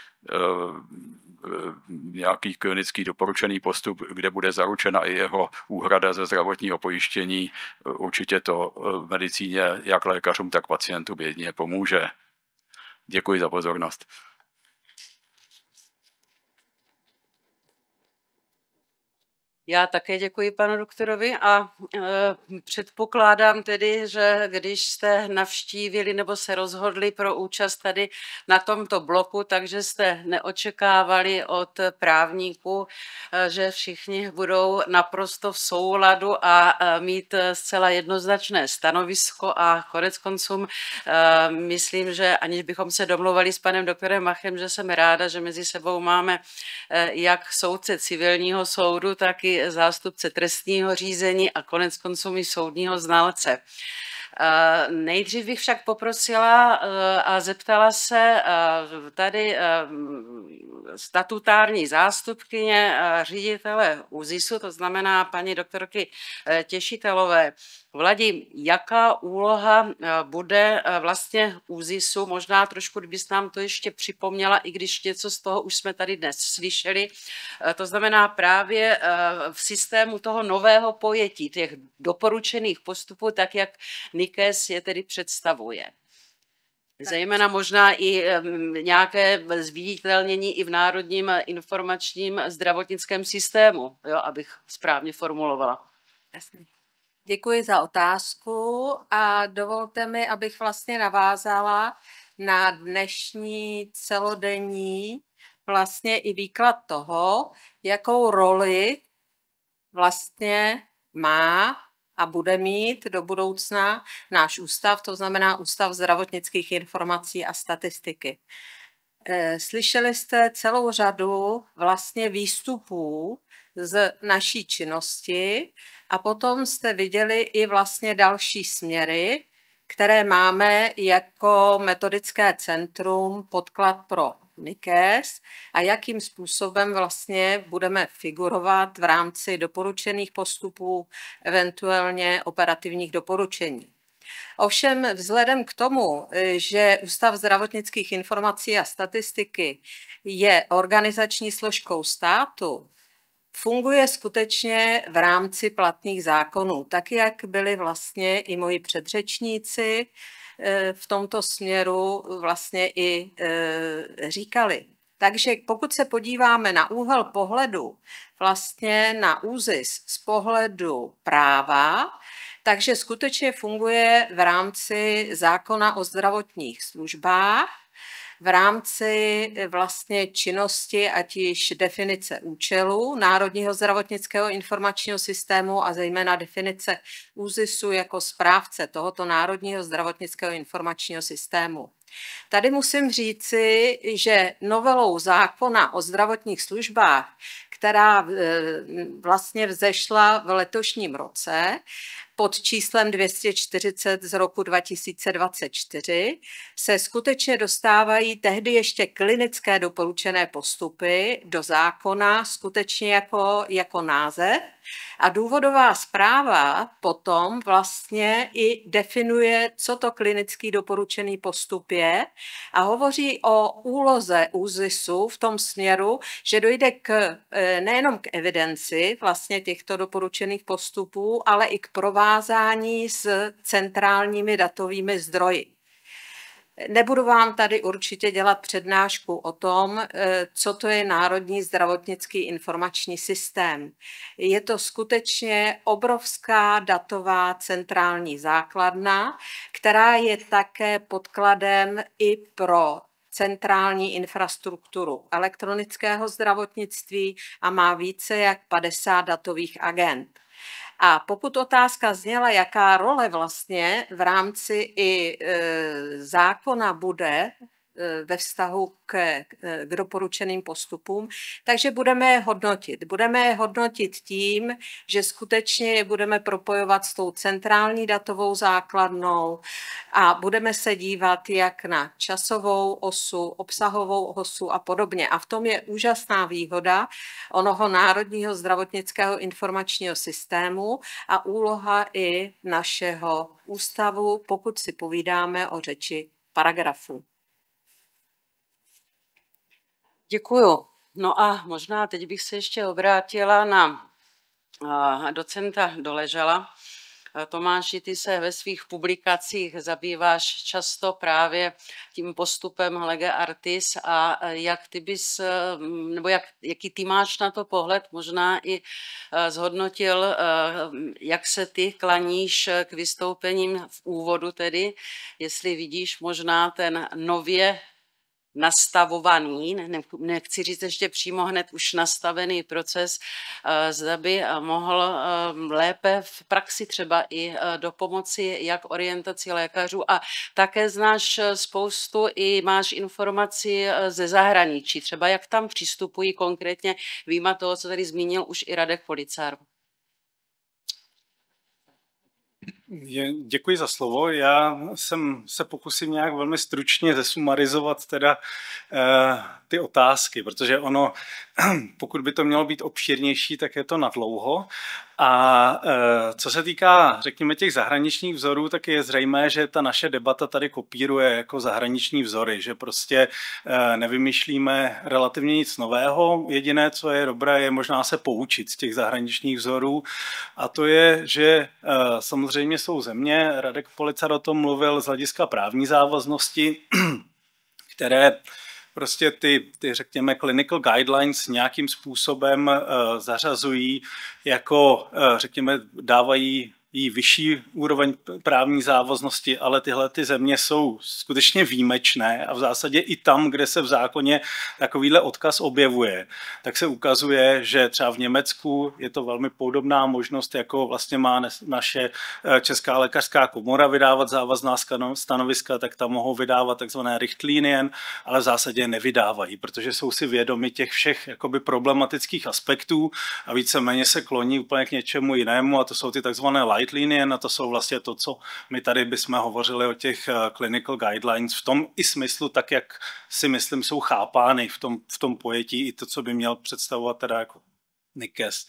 nějaký klinický doporučený postup, kde bude zaručena i jeho úhrada ze zdravotního pojištění, určitě to v medicíně jak lékařům, tak pacientům jedině pomůže. Děkuji za pozornost. Já také děkuji panu doktorovi a předpokládám tedy, že když jste navštívili nebo se rozhodli pro účast tady na tomto bloku, takže jste neočekávali od právníků, že všichni budou naprosto v souladu a mít zcela jednoznačné stanovisko a koneckonců myslím, že aniž bychom se domluvali s panem doktorem Machem, že jsem ráda, že mezi sebou máme jak soudce civilního soudu, tak i zástupce trestního řízení a koneckonců i soudního znalce. Nejdřív bych však poprosila a zeptala se tady statutární zástupkyně ředitele ÚZISu, to znamená paní doktorky Těšitelové. Vladi, jaká úloha bude vlastně ÚZISu? Možná trošku, kdybys nám to ještě připomněla, i když něco z toho už jsme tady dnes slyšeli. To znamená právě v systému toho nového pojetí, těch doporučených postupů, tak jak NIKES je tedy představuje. Zejména možná i nějaké zviditelnění i v Národním informačním zdravotnickém systému, jo, abych správně formulovala. Jasně. Děkuji za otázku a dovolte mi, abych vlastně navázala na dnešní celodenní vlastně i výklad toho, jakou roli vlastně má a bude mít do budoucna náš ústav, to znamená Ústav zdravotnických informací a statistiky. Slyšeli jste celou řadu vlastně výstupů z naší činnosti a potom jste viděli i vlastně další směry, které máme jako metodické centrum podklad pro NIKES a jakým způsobem vlastně budeme figurovat v rámci doporučených postupů, eventuálně operativních doporučení. Ovšem vzhledem k tomu, že Ústav zdravotnických informací a statistiky je organizační složkou státu, funguje skutečně v rámci platných zákonů, tak jak byli vlastně i moji předřečníci v tomto směru vlastně i říkali. Takže pokud se podíváme na úhel pohledu vlastně na ÚZIS z pohledu práva, takže skutečně funguje v rámci zákona o zdravotních službách, v rámci vlastně činnosti, ať již definice účelu Národního zdravotnického informačního systému a zejména definice ÚZISu jako správce tohoto Národního zdravotnického informačního systému. Tady musím říci, že novelou zákona o zdravotních službách, která vlastně vzešla v letošním roce, pod číslem 240 z roku 2024 se skutečně dostávají tehdy ještě klinické doporučené postupy do zákona skutečně jako název a důvodová zpráva potom vlastně i definuje, co to klinický doporučený postup je a hovoří o úloze ÚZISu v tom směru, že dojde nejenom k evidenci vlastně těchto doporučených postupů, ale i k provázání s centrálními datovými zdroji. Nebudu vám tady určitě dělat přednášku o tom, co to je Národní zdravotnický informační systém. Je to skutečně obrovská datová centrální základna, která je také podkladem i pro centrální infrastrukturu elektronického zdravotnictví a má více jak 50 datových agent. A pokud otázka zněla, jaká role vlastně v rámci i zákona bude ve vztahu k doporučeným postupům, takže budeme je hodnotit. Budeme je hodnotit tím, že skutečně je budeme propojovat s tou centrální datovou základnou a budeme se dívat jak na časovou osu, obsahovou osu a podobně. A v tom je úžasná výhoda onoho Národního zdravotnického informačního systému a úloha i našeho ústavu, pokud si povídáme o řeči paragrafu. Děkuju. No a možná teď bych se ještě obrátila na docenta Doležala. Tomáši, ty se ve svých publikacích zabýváš často právě tím postupem lege artis a jak ty bys, nebo jaký ty máš na to pohled, možná i zhodnotil, jak se ty klaníš k vystoupením v úvodu tedy, jestli vidíš možná ten nově nastavovaný, nechci říct ještě přímo hned už nastavený proces, zda by mohl lépe v praxi třeba i do pomoci jak orientaci lékařů a také znáš spoustu i máš informací ze zahraničí, třeba jak tam přistupují konkrétně, vyjma toho, co tady zmínil už i Radek Policár. Děkuji za slovo. Já se pokusím nějak velmi stručně zesumarizovat teda ty otázky, protože ono, pokud by to mělo být obšírnější, tak je to nadlouho. A co se týká, řekněme, těch zahraničních vzorů, tak je zřejmé, že ta naše debata tady kopíruje jako zahraniční vzory, že prostě nevymýšlíme relativně nic nového. Jediné, co je dobré, je možná se poučit z těch zahraničních vzorů. A to je, že samozřejmě jsou země, Radek Policár o tom mluvil z hlediska právní závaznosti, které prostě ty řekněme, clinical guidelines nějakým způsobem zařazují jako, řekněme, dávají i vyšší úroveň právní závaznosti, ale tyhle ty země jsou skutečně výjimečné a v zásadě i tam, kde se v zákoně takovýhle odkaz objevuje, tak se ukazuje, že třeba v Německu je to velmi podobná možnost, jako vlastně má naše Česká lékařská komora vydávat závazná stanoviska, tak tam mohou vydávat takzvané Richtlinien, ale v zásadě nevydávají, protože jsou si vědomi těch všech jakoby problematických aspektů a víceméně se kloní úplně k něčemu jinému a to jsou ty takzvané light linien a to jsou vlastně to, co my tady bychom hovořili o těch clinical guidelines v tom i smyslu, tak jak si myslím, jsou chápány v tom pojetí i to, co by měl představovat teda jako NICES.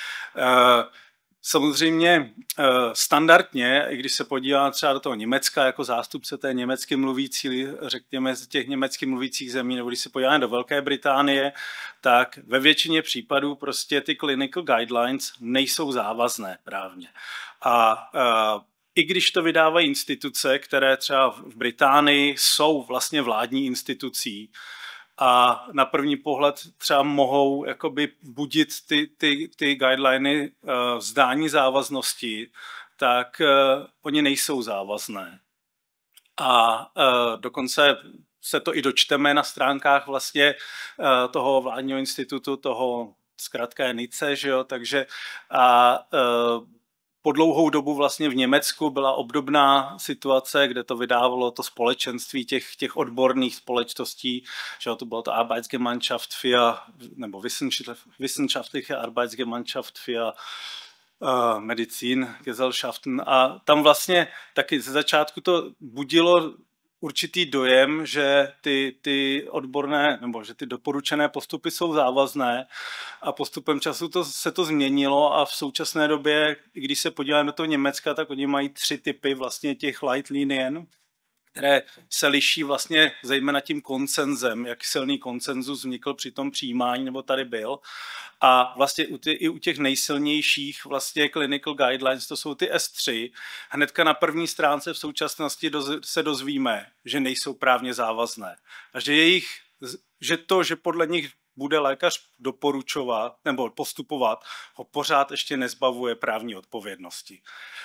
Samozřejmě standardně, i když se podívá třeba do toho Německa jako zástupce té německy mluvící, řekněme z těch německy mluvících zemí, nebo když se podíváme do Velké Británie, tak ve většině případů prostě ty clinical guidelines nejsou závazné právně. A i když to vydávají instituce, které třeba v Británii jsou vlastně vládní institucí, a na první pohled třeba mohou jakoby budit ty guideliny vzdání závaznosti, tak oni nejsou závazné. A dokonce se to i dočteme na stránkách vlastně toho vládního institutu, toho zkrátka je NICE, že jo, takže po dlouhou dobu vlastně v Německu byla obdobná situace, kde to vydávalo to společenství těch odborných společností, že to bylo to Arbeitsgemeinschaft für, nebo Wissenschaftliche Arbeitsgemeinschaft für Medizingesellschaften a tam vlastně taky ze začátku to budilo určitý dojem, že ty odborné nebo že ty doporučené postupy jsou závazné a postupem času se to změnilo a v současné době, když se podíváme do toho Německa, tak oni mají 3 typy vlastně těch light linien, které se liší vlastně zejména tím konsenzem, jak silný konsenzus vznikl při tom přijímání, nebo tady byl. A vlastně i u těch nejsilnějších vlastně clinical guidelines, to jsou ty S3, hnedka na první stránce v současnosti se dozvíme, že nejsou právně závazné. A že podle nich bude lékař doporučovat nebo postupovat, ho pořád ještě nezbavuje právní odpovědnosti.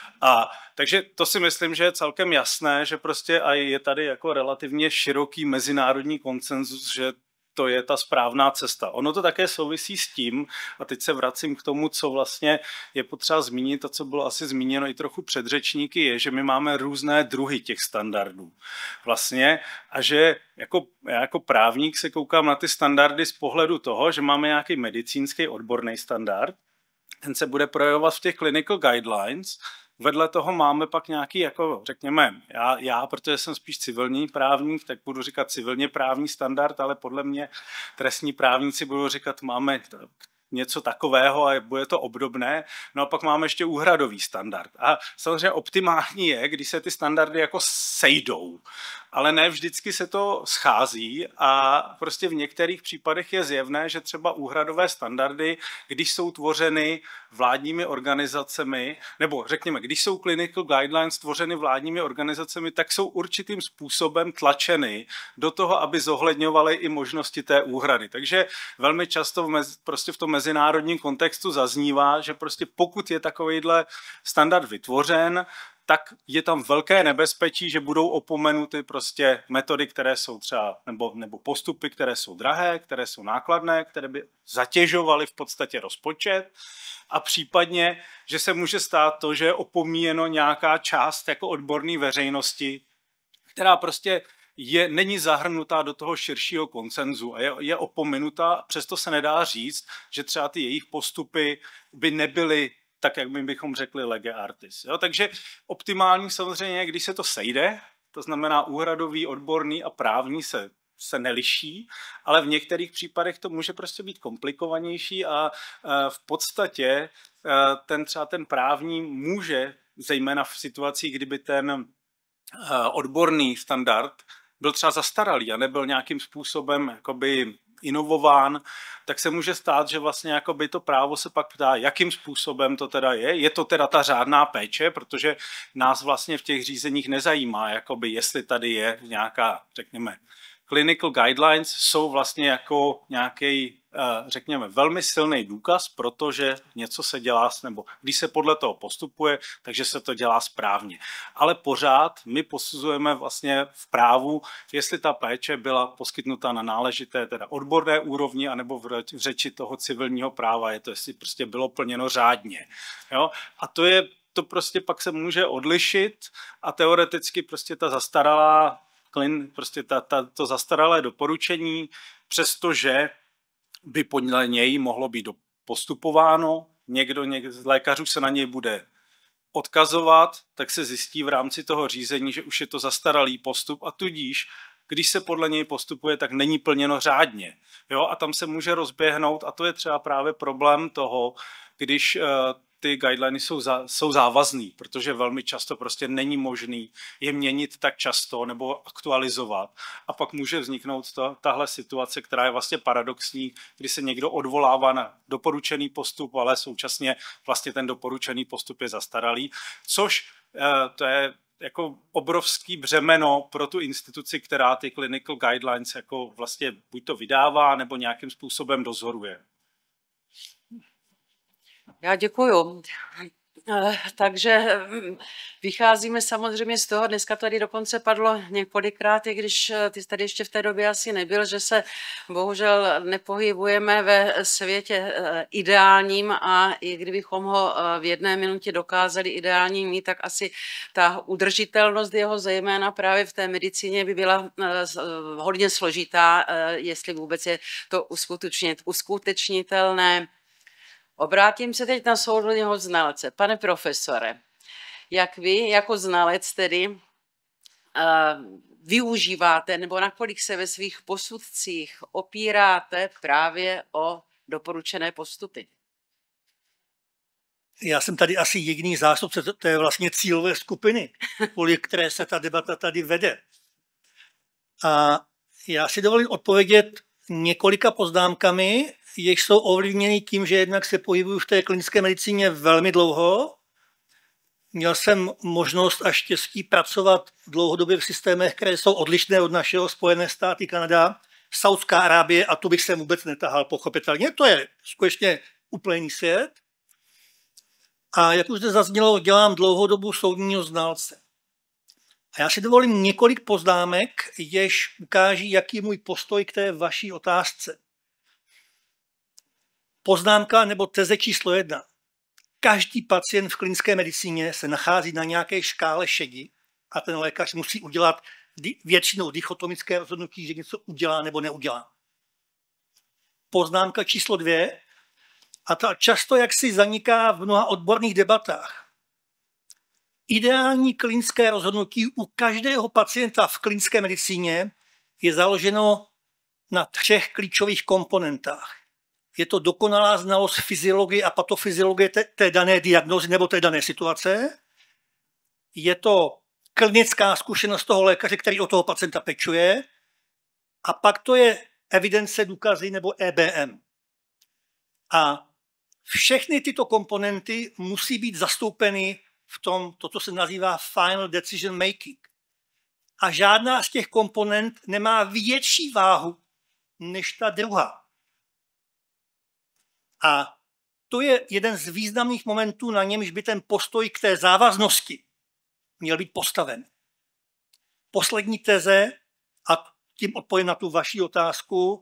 A takže to si myslím, že je celkem jasné, že prostě a je tady jako relativně široký mezinárodní konsenzus, že to je ta správná cesta. Ono to také souvisí s tím, a teď se vracím k tomu, co vlastně je potřeba zmínit, a co bylo asi zmíněno i trochu předřečníky, je, že my máme různé druhy těch standardů. Vlastně a že já jako právník se koukám na ty standardy z pohledu toho, že máme nějaký medicínský odborný standard, ten se bude projevovat v těch clinical guidelines. Vedle toho máme pak nějaký, jako řekněme, já, protože jsem spíš civilní právník, tak budu říkat civilně právní standard, ale podle mě trestní právníci budou říkat, máme něco takového a bude to obdobné. No a pak máme ještě úhradový standard. A samozřejmě optimální je, když se ty standardy jako sejdou, ale ne vždycky se to schází a prostě v některých případech je zjevné, že třeba úhradové standardy, když jsou tvořeny vládními organizacemi, nebo řekněme, když jsou clinical guidelines tvořeny vládními organizacemi, tak jsou určitým způsobem tlačeny do toho, aby zohledňovaly i možnosti té úhrady. Takže velmi často prostě v tom mezinárodním kontextu zaznívá, že prostě pokud je takovýhle standard vytvořen, tak je tam velké nebezpečí, že budou opomenuty prostě metody, které jsou třeba, nebo postupy, které jsou drahé, které jsou nákladné, které by zatěžovaly v podstatě rozpočet a případně, že se může stát to, že je opomíjeno nějaká část jako odborné veřejnosti, která prostě není zahrnutá do toho širšího konsenzu a je opomenutá, přesto se nedá říct, že třeba ty jejich postupy by nebyly tak, jak bychom řekli lege artis. Jo? Takže optimální samozřejmě, když se to sejde, to znamená úhradový, odborný a právní se neliší, ale v některých případech to může prostě být komplikovanější a v podstatě třeba ten právní může, zejména v situacích, kdyby ten odborný standard byl třeba zastaralý a nebyl nějakým způsobem jakoby inovován, tak se může stát, že vlastně jakoby to právo se pak ptá, jakým způsobem to teda je. Je to teda ta řádná péče, protože nás vlastně v těch řízeních nezajímá, jakoby jestli tady je nějaká, řekněme, clinical guidelines jsou vlastně jako nějaký řekněme, velmi silný důkaz, protože něco se dělá, nebo když se podle toho postupuje, takže se to dělá správně. Ale pořád my posuzujeme vlastně v právu, jestli ta péče byla poskytnuta na náležité, teda odborné úrovni, anebo v řeči toho civilního práva, je to, jestli prostě bylo plněno řádně. Jo? A to prostě pak se může odlišit a teoreticky prostě ta zastaralá prostě to zastaralé doporučení, přestože by podle něj mohlo být postupováno, někdo z lékařů se na něj bude odkazovat, tak se zjistí v rámci toho řízení, že už je to zastaralý postup a tudíž, když se podle něj postupuje, tak není plněno řádně. Jo? A tam se může rozběhnout a to je třeba právě problém toho, když ty guideliny jsou závazný, protože velmi často prostě není možný je měnit tak často nebo aktualizovat. A pak může vzniknout tahle situace, která je vlastně paradoxní, kdy se někdo odvolává na doporučený postup, ale současně vlastně ten doporučený postup je zastaralý, což to je jako obrovský břemeno pro tu instituci, která ty clinical guidelines jako vlastně buď to vydává, nebo nějakým způsobem dozoruje. Já děkuju. Takže vycházíme samozřejmě z toho, dneska tady dokonce padlo několikrát, i když ty tady ještě v té době asi nebyl, že se bohužel nepohybujeme ve světě ideálním a i kdybychom ho v jedné minutě dokázali ideální mít, tak asi ta udržitelnost jeho zejména právě v té medicíně by byla hodně složitá, jestli vůbec je to uskutečnitelné. Obrátím se teď na soudního znalce. Pane profesore, jak vy jako znalec tedy využíváte nebo nakolik se ve svých posudcích opíráte právě o doporučené postupy? Já jsem tady asi jediný zástupce té vlastně cílové skupiny, kvůli které se ta debata tady vede. A já si dovolím odpovědět několika poznámkami, jež jsou ovlivněny tím, že jednak se pohybuju v té klinické medicíně velmi dlouho. Měl jsem možnost a štěstí pracovat dlouhodobě v systémech, které jsou odlišné od našeho, Spojené státy, Kanada, Saudská Arábie, a tu bych se vůbec netahal, pochopitelně. To je skutečně úplně jiný svět. A jak už zde zaznělo, dělám dlouhodobu soudního znalce. A já si dovolím několik poznámek, jež ukáží, jaký je můj postoj k té vaší otázce. Poznámka nebo teze číslo 1. Každý pacient v klinické medicíně se nachází na nějaké škále šedi a ten lékař musí udělat většinou dichotomické rozhodnutí, že něco udělá nebo neudělá. Poznámka číslo 2. A ta často jaksi zaniká v mnoha odborných debatách. Ideální klinické rozhodnutí u každého pacienta v klinické medicíně je založeno na 3 klíčových komponentách. Je to dokonalá znalost fyziologie a patofyziologie té dané diagnózy nebo té dané situace. Je to klinická zkušenost toho lékaře, který o toho pacienta pečuje. A pak to je evidence, důkazy nebo EBM. A všechny tyto komponenty musí být zastoupeny v tom, co se nazývá final decision making. A žádná z těch komponent nemá větší váhu než ta druhá. A to je jeden z významných momentů, na němž by ten postoj k té závaznosti měl být postaven. Poslední teze, a tím odpovím na tu vaši otázku,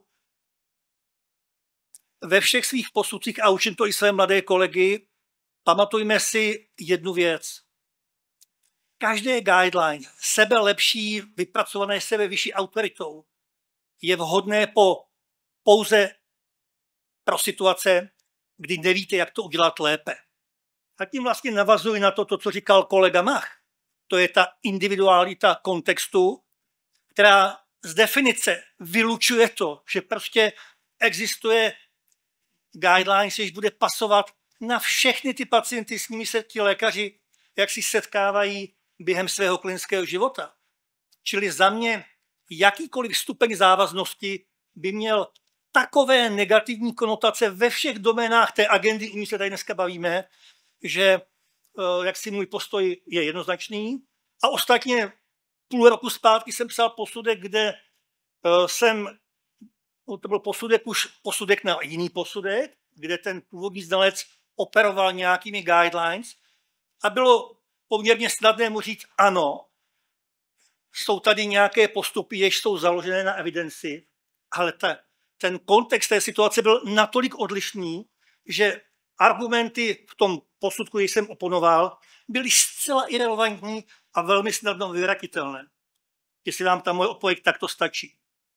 ve všech svých posudcích, a učím to i své mladé kolegy, pamatujme si jednu věc. Každé guideline, sebe lepší, vypracované sebe vyšší autoritou, je vhodné pouze pro situace, kdy nevíte, jak to udělat lépe. A tím vlastně navazuji na to, co říkal kolega Mach. To je ta individualita kontextu, která z definice vylučuje to, že prostě existuje guidelines, jež bude pasovat na všechny ty pacienty, s nimi se ti lékaři jak si setkávají během svého klinického života. Čili za mě jakýkoliv stupeň závaznosti by měl takové negativní konotace ve všech doménách té agendy, o níž se tady dneska bavíme, že jak si můj postoj je jednoznačný. A ostatně půl roku zpátky jsem psal posudek, kde jsem to byl posudek na jiný posudek, kde ten původní znalec operoval nějakými guidelines a bylo poměrně snadné mu říct ano, jsou tady nějaké postupy, jež jsou založené na evidenci, ale ten kontext té situace byl natolik odlišný, že argumenty v tom posudku, jež jsem oponoval, byly zcela irelevantní a velmi snadno vyvratitelné. Jestli vám ta moje odpověď takto stačí.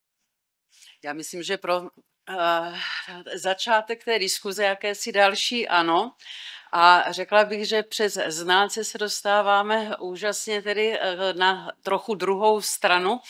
Já myslím, že pro začátek té diskuze jakési další ano. A řekla bych, že přes znalce se dostáváme úžasně tedy na trochu druhou stranu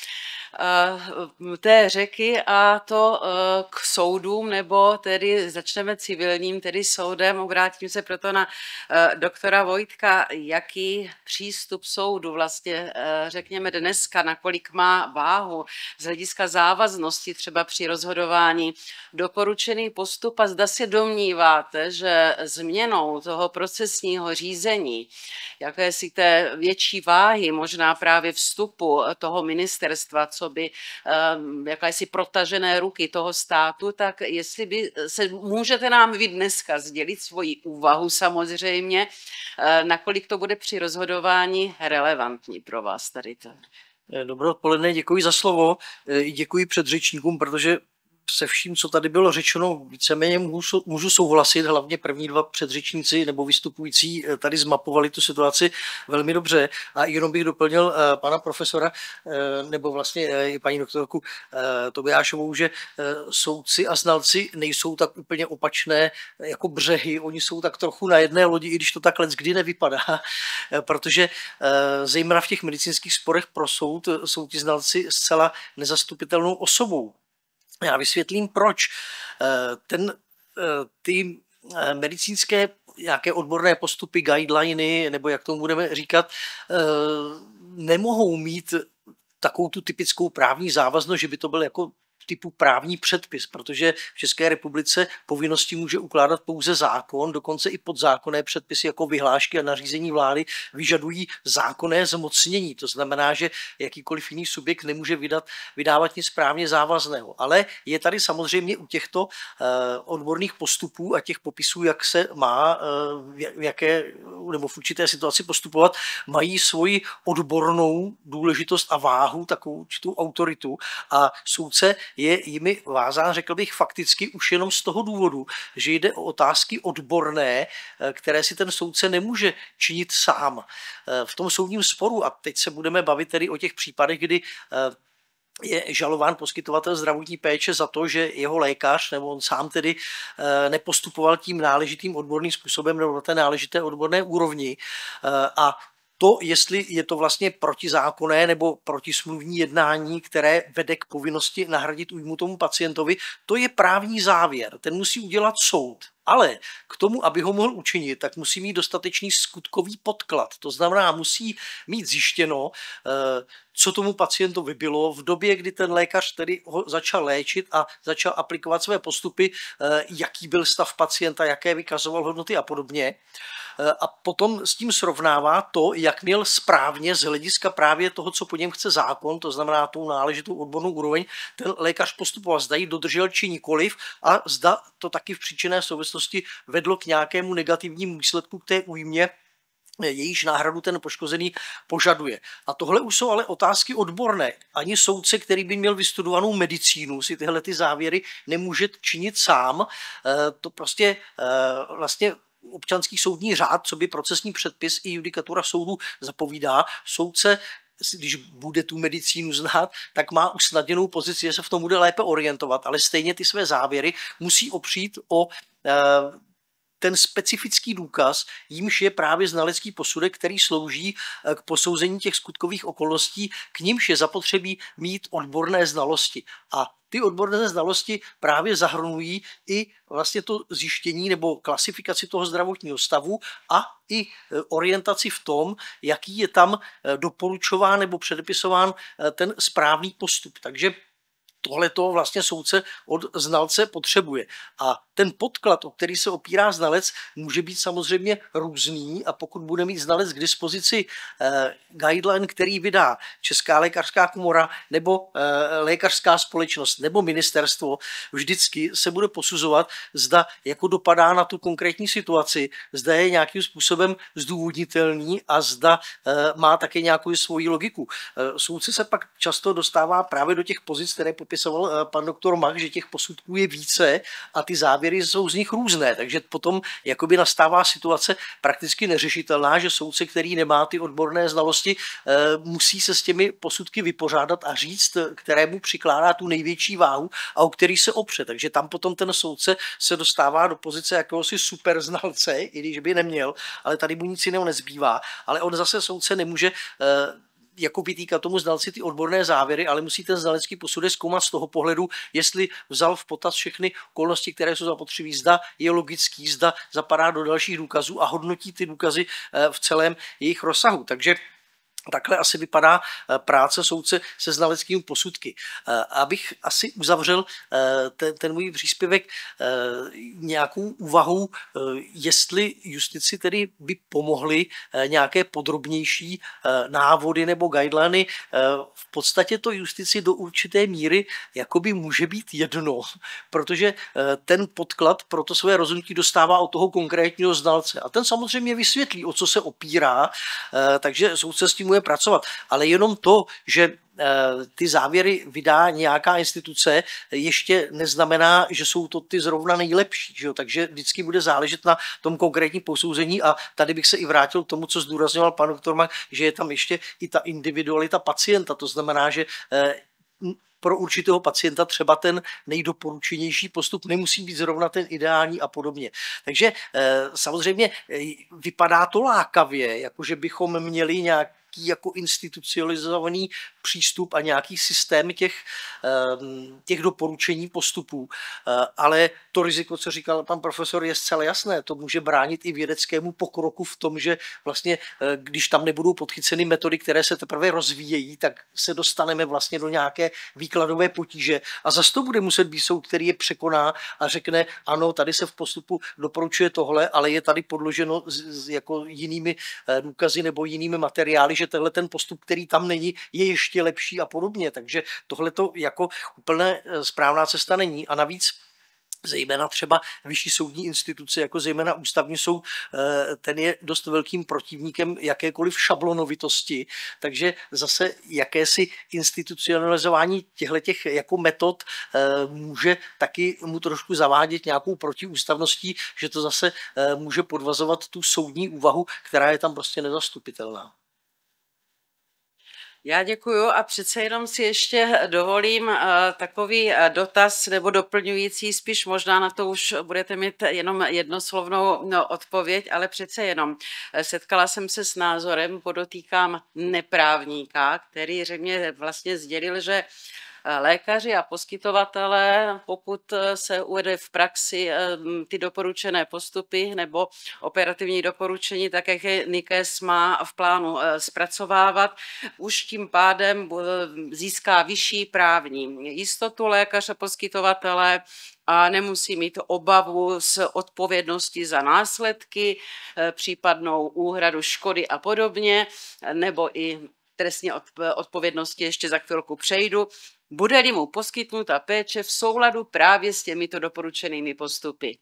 té řeky, a to k soudům, nebo tedy začneme civilním, tedy soudem. Obrátím se proto na doktora Vojtka, jaký přístup soudu vlastně, řekněme dneska, nakolik má váhu z hlediska závaznosti třeba při rozhodování doporučený postup, a zda si domníváte, že změnou toho procesního řízení, jakési té větší váhy, možná právě vstupu toho ministerstva, co by jakési protažené ruky toho státu, tak jestli by se můžete nám vy dneska sdělit svoji úvahu samozřejmě, nakolik to bude při rozhodování relevantní pro vás tady to. Dobré odpoledne, děkuji za slovo, děkuji předřečníkům, protože se vším, co tady bylo řečeno, víceméně můžu souhlasit, hlavně první dva předřečníci nebo vystupující tady zmapovali tu situaci velmi dobře, a jenom bych doplnil pana profesora nebo vlastně i paní doktorku Tobiášovou, že soudci a znalci nejsou tak úplně opačné jako břehy, oni jsou tak trochu na jedné lodi, i když to tak leckdy nevypadá, protože zejména v těch medicínských sporech pro soud jsou ti znalci zcela nezastupitelnou osobou. Já vysvětlím, proč. Ty medicínské nějaké odborné postupy, guideliny, nebo jak tomu budeme říkat, nemohou mít takovou tu typickou právní závaznost, že by to byl jako typu právní předpis, protože v České republice povinnosti může ukládat pouze zákon, dokonce i podzákonné předpisy jako vyhlášky a nařízení vlády vyžadují zákonné zmocnění. To znamená, že jakýkoliv jiný subjekt nemůže vydávat nic právně závazného. Ale je tady samozřejmě u těchto odborných postupů a těch popisů, jak se má v jaké nebo v určité situaci postupovat, mají svoji odbornou důležitost a váhu, takovou určitou autoritu, a soudce je jimi vázán, řekl bych, fakticky už jenom z toho důvodu, že jde o otázky odborné, které si ten soudce nemůže činit sám. V tom soudním sporu, a teď se budeme bavit tedy o těch případech, kdy je žalován poskytovatel zdravotní péče za to, že jeho lékař nebo on sám tedy nepostupoval tím náležitým odborným způsobem nebo na té náležité odborné úrovni, a to, jestli je to vlastně protizákonné nebo protismluvní jednání, které vede k povinnosti nahradit újmu tomu pacientovi, to je právní závěr. Ten musí udělat soud. Ale k tomu, aby ho mohl učinit, tak musí mít dostatečný skutkový podklad. To znamená, musí mít zjištěno, co tomu pacientovi bylo v době, kdy ten lékař tedy ho začal léčit a začal aplikovat své postupy, jaký byl stav pacienta, jaké vykazoval hodnoty a podobně. A potom s tím srovnává to, jak měl správně z hlediska právě toho, co po něm chce zákon, to znamená tou náležitou odbornou úroveň, ten lékař postupoval, zda ji dodržel či nikoliv, a zda to taky v příčinné souvislosti vedlo k nějakému negativnímu výsledku k té újmě, jejíž náhradu ten poškozený požaduje. A tohle už jsou ale otázky odborné. Ani soudce, který by měl vystudovanou medicínu, si tyhle ty závěry nemůže činit sám. To prostě vlastně občanský soudní řád, co by procesní předpis i judikatura soudu zapovídá. Soudce, když bude tu medicínu znát, tak má usnadněnou pozici, že se v tom bude lépe orientovat, ale stejně ty své závěry musí opřít o ten specifický důkaz, jímž je právě znalecký posudek, který slouží k posouzení těch skutkových okolností, k nímž je zapotřebí mít odborné znalosti. A ty odborné znalosti právě zahrnují i vlastně to zjištění nebo klasifikaci toho zdravotního stavu a i orientaci v tom, jaký je tam doporučován nebo předepisován ten správný postup. Takže tohleto vlastně soudce od znalce potřebuje. A ten podklad, o který se opírá znalec, může být samozřejmě různý a pokud bude mít znalec k dispozici guideline, který vydá Česká lékařská komora nebo lékařská společnost nebo ministerstvo, vždycky se bude posuzovat, zda jako dopadá na tu konkrétní situaci, zda je nějakým způsobem zdůvodnitelný a zda má také nějakou svoji logiku. Soudce se pak často dostává právě do těch pozic, které popisoval pan doktor Mach, že těch posudků je více a ty závěry jsou z nich různé, takže potom jakoby nastává situace prakticky neřešitelná, že soudce, který nemá ty odborné znalosti, musí se s těmi posudky vypořádat a říct, kterému přikládá tu největší váhu a o který se opře. Takže tam potom ten soudce se dostává do pozice jakéhosi super znalce, i když by neměl, ale tady mu nic jiného nezbývá. Ale on zase soudce nemůže jako vytýkat tomu znalci ty odborné závěry, ale musí ten znalecký posudek zkoumat z toho pohledu, jestli vzal v potaz všechny okolnosti, které jsou zapotřebí, zda je logický, zda zapadá do dalších důkazů a hodnotí ty důkazy v celém jejich rozsahu. Takže takhle asi vypadá práce soudce se znaleckými posudky. Abych asi uzavřel ten můj příspěvek nějakou úvahou, jestli justici tedy by pomohly nějaké podrobnější návody nebo guideliny. V podstatě to justici do určité míry jakoby může být jedno, protože ten podklad pro to své rozhodnutí dostává od toho konkrétního znalce. A ten samozřejmě vysvětlí, o co se opírá, takže soudce s tím může pracovat. Ale jenom to, že ty závěry vydá nějaká instituce, ještě neznamená, že jsou to ty zrovna nejlepší. Že jo? Takže vždycky bude záležet na tom konkrétním posouzení a tady bych se i vrátil k tomu, co zdůrazňoval pan doktor Mach, že je tam ještě i ta individualita pacienta. To znamená, že pro určitého pacienta třeba ten nejdoporučenější postup nemusí být zrovna ten ideální a podobně. Takže samozřejmě vypadá to lákavě, jakože bychom měli nějaký jako institucionalizovaný přístup a nějaký systém těch doporučení postupů. Ale to riziko, co říkal pan profesor, je zcela jasné. To může bránit i vědeckému pokroku v tom, že vlastně, když tam nebudou podchyceny metody, které se teprve rozvíjejí, tak se dostaneme vlastně do nějaké výkladové potíže. A zase to bude muset být soud, který je překoná a řekne, ano, tady se v postupu doporučuje tohle, ale je tady podloženo jako jinými důkazy nebo jinými materiály, že tenhle ten postup, který tam není, je ještě lepší a podobně. Takže tohle to jako úplně správná cesta není. A navíc zejména třeba vyšší soudní instituce, jako zejména ústavní soud, ten je dost velkým protivníkem jakékoliv šablonovitosti, takže zase jakési institucionalizování těchto jako metod může taky mu trošku zavádět nějakou protiústavností, že to zase může podvazovat tu soudní úvahu, která je tam prostě nezastupitelná. Já děkuju a přece jenom si ještě dovolím takový dotaz nebo doplňující, spíš možná na to už budete mít jenom jednoslovnou odpověď, ale přece jenom setkala jsem se s názorem, podotýkám neprávníka, který mě vlastně sdělil, že lékaři a poskytovatelé, pokud se uvede v praxi ty doporučené postupy nebo operativní doporučení, tak jak je NIKES má v plánu zpracovávat, už tím pádem získá vyšší právní jistotu lékaře poskytovatele a nemusí mít obavu z odpovědnosti za následky, případnou úhradu škody a podobně, nebo i trestně odpovědnosti ještě za chvilku přejdu, bude-li mu poskytnuta péče v souladu právě s těmito doporučenými postupy.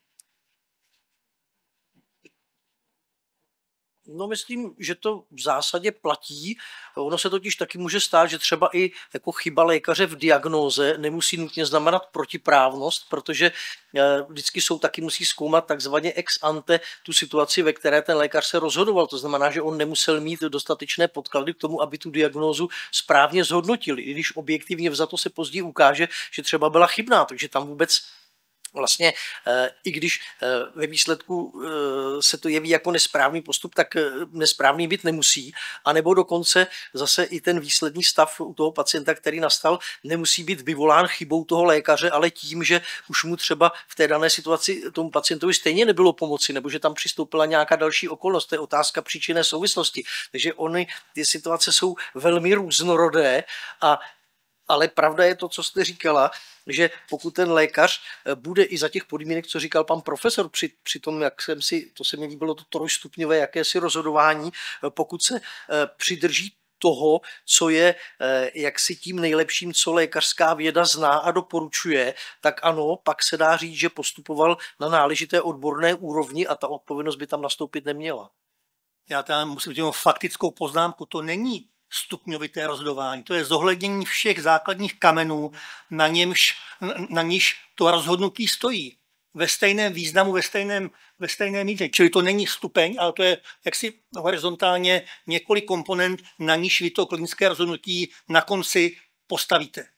No, myslím, že to v zásadě platí. Ono se totiž taky může stát, že třeba i jako chyba lékaře v diagnóze nemusí nutně znamenat protiprávnost, protože vždycky taky musí zkoumat takzvaně ex ante tu situaci, ve které ten lékař se rozhodoval. To znamená, že on nemusel mít dostatečné podklady k tomu, aby tu diagnózu správně zhodnotil, i když objektivně vzato se později ukáže, že třeba byla chybná, takže tam vůbec vlastně, i když ve výsledku se to jeví jako nesprávný postup, tak nesprávný být nemusí. A nebo dokonce zase i ten výsledný stav u toho pacienta, který nastal, nemusí být vyvolán chybou toho lékaře, ale tím, že už mu třeba v té dané situaci tomu pacientovi stejně nebylo pomoci, nebo že tam přistoupila nějaká další okolnost. To je otázka příčinné souvislosti. Takže ty situace jsou velmi různorodé a Ale pravda je to, co jste říkala, že pokud ten lékař bude i za těch podmínek, co říkal pan profesor, při tom, jak jsem si, to se mi líbilo, to trojstupňové jakési rozhodování, pokud se přidrží toho, co je jaksi tím nejlepším, co lékařská věda zná a doporučuje, tak ano, pak se dá říct, že postupoval na náležité odborné úrovni a ta odpovědnost by tam nastoupit neměla. Já tam musím říct faktickou poznámku, to není stupňovité rozhodování, to je zohlednění všech základních kamenů, na níž to rozhodnutí stojí. Ve stejném významu, ve stejném míře. Čili to není stupeň, ale to je jaksi horizontálně několik komponent, na níž vy to klinické rozhodnutí na konci postavíte.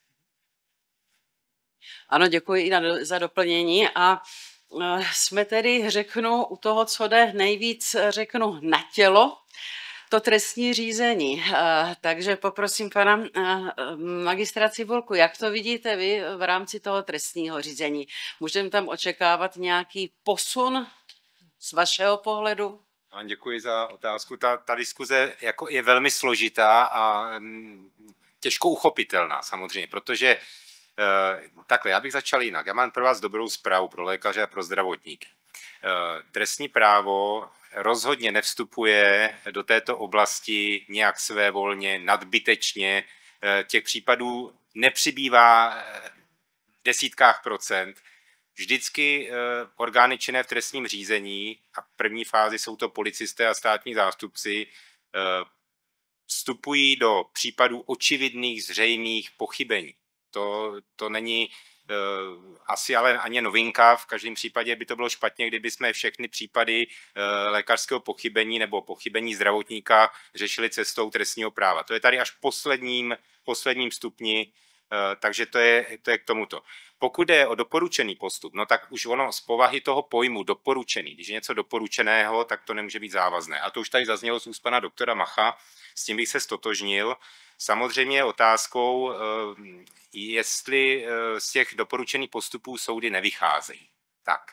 Ano, děkuji i za doplnění a jsme tedy, řeknu, u toho, co jde nejvíc, řeknu, na tělo, to trestní řízení. Takže poprosím pana magistra Cibulku, jak to vidíte vy v rámci toho trestního řízení? Můžeme tam očekávat nějaký posun z vašeho pohledu? Děkuji za otázku. Ta diskuze jako je velmi složitá a těžko uchopitelná samozřejmě, protože takhle, já bych začal jinak. Já mám pro vás dobrou zprávu pro lékaře a pro zdravotníky. Trestní právo rozhodně nevstupuje do této oblasti nějak svévolně, nadbytečně. Těch případů nepřibývá v desítkách procent. Vždycky orgány činné v trestním řízení, a v první fázi jsou to policisté a státní zástupci, vstupují do případů očividných, zřejmých pochybení. To není asi ale ani novinka, v každém případě by to bylo špatně, kdyby jsme všechny případy lékařského pochybení nebo pochybení zdravotníka řešili cestou trestního práva. To je tady až v posledním stupni, takže to je k tomuto. Pokud jde o doporučený postup, no tak už ono z povahy toho pojmu doporučený, když je něco doporučeného, tak to nemůže být závazné. A to už tady zaznělo z úst pana doktora Macha, s tím bych se stotožnil. Samozřejmě je otázkou, jestli z těch doporučených postupů soudy nevycházejí. Tak,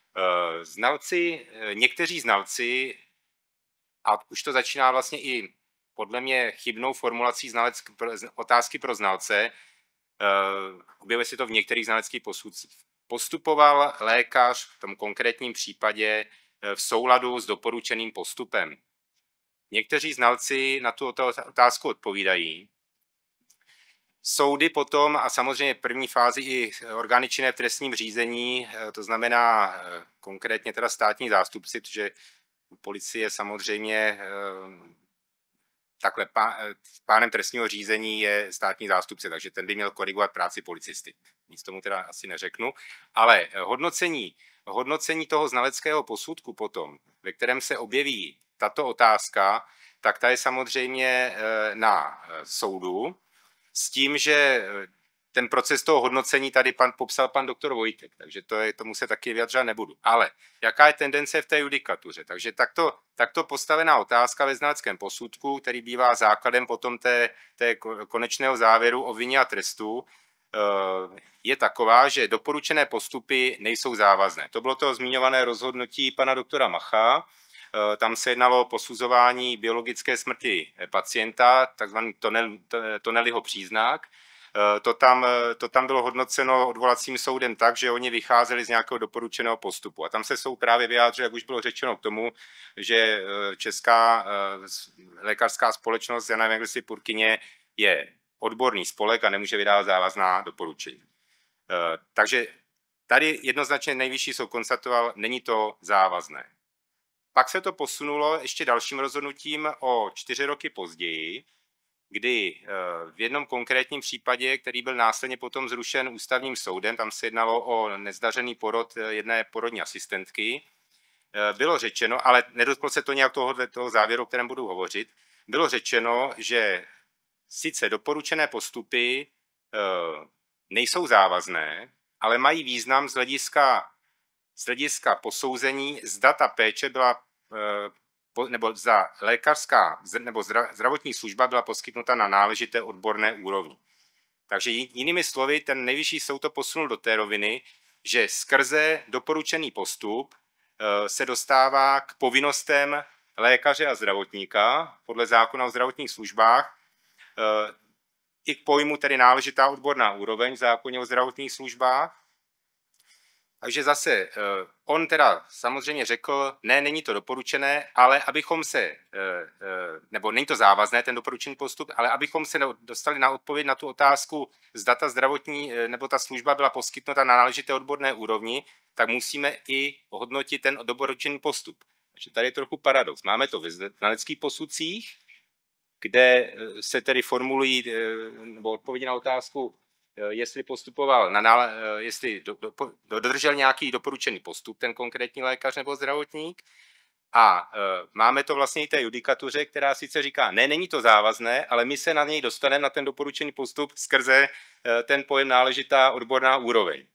někteří znalci, a už to začíná vlastně i podle mě chybnou formulací otázky pro znalce, objevuje se to v některých znaleckých posudcích. Postupoval lékař v tom konkrétním případě v souladu s doporučeným postupem. Někteří znalci na tu otázku odpovídají. Soudy potom, a samozřejmě v první fázi i orgány činné v trestním řízení, to znamená konkrétně teda státní zástupci, protože policie samozřejmě takhle pánem trestního řízení je státní zástupce, takže ten by měl korigovat práci policisty. Nic tomu teda asi neřeknu, ale hodnocení toho znaleckého posudku potom, ve kterém se objeví tato otázka, tak ta je samozřejmě na soudu, s tím, že ten proces toho hodnocení tady popsal pan doktor Vojtek, takže tomu se taky vyjadřovat nebudu. Ale jaká je tendence v té judikatuře? Takže takto postavená otázka ve znaleckém posudku, který bývá základem potom té konečného závěru o vině a trestu, je taková, že doporučené postupy nejsou závazné. To bylo to zmiňované rozhodnutí pana doktora Macha. Tam se jednalo o posuzování biologické smrti pacienta, takzvaný Tonelliho příznak. To tam bylo hodnoceno odvolacím soudem tak, že oni vycházeli z nějakého doporučeného postupu. A tam se soud právě vyjádřil, jak už bylo řečeno, k tomu, že Česká lékařská společnost Jana Evangelisty Purkyně je odborný spolek a nemůže vydávat závazná doporučení. Takže tady jednoznačně nejvyšší soud konstatoval, není to závazné. Pak se to posunulo ještě dalším rozhodnutím o 4 roky později, kdy v jednom konkrétním případě, který byl následně potom zrušen ústavním soudem, tam se jednalo o nezdařený porod jedné porodní asistentky, bylo řečeno, ale nedotklo se to nějak toho závěru, o kterém budu hovořit, bylo řečeno, že sice doporučené postupy nejsou závazné, ale mají význam z hlediska posouzení, zda ta péče byla nebo za lékařská nebo zdravotní služba byla poskytnuta na náležité odborné úrovni. Takže jinými slovy, ten nejvyšší soud to posunul do té roviny, že skrze doporučený postup se dostává k povinnostem lékaře a zdravotníka podle zákona o zdravotních službách i k pojmu tedy náležitá odborná úroveň v zákoně o zdravotních službách. Takže zase on teda samozřejmě řekl, ne, není to doporučené, ale abychom se, nebo není to závazné ten doporučený postup, ale abychom se dostali na odpověď na tu otázku, zda ta zdravotní nebo ta služba byla poskytnuta na náležité odborné úrovni, tak musíme i hodnotit ten doporučený postup. Takže tady je trochu paradox. Máme to ve znaleckých posudcích, kde se tedy formulují nebo odpovědi na otázku, jestli postupoval, jestli dodržel nějaký doporučený postup ten konkrétní lékař nebo zdravotník. A máme to vlastně i té judikatuře, která sice říká, ne, není to závazné, ale my se na něj dostaneme, na ten doporučený postup, skrze ten pojem náležitá odborná úroveň.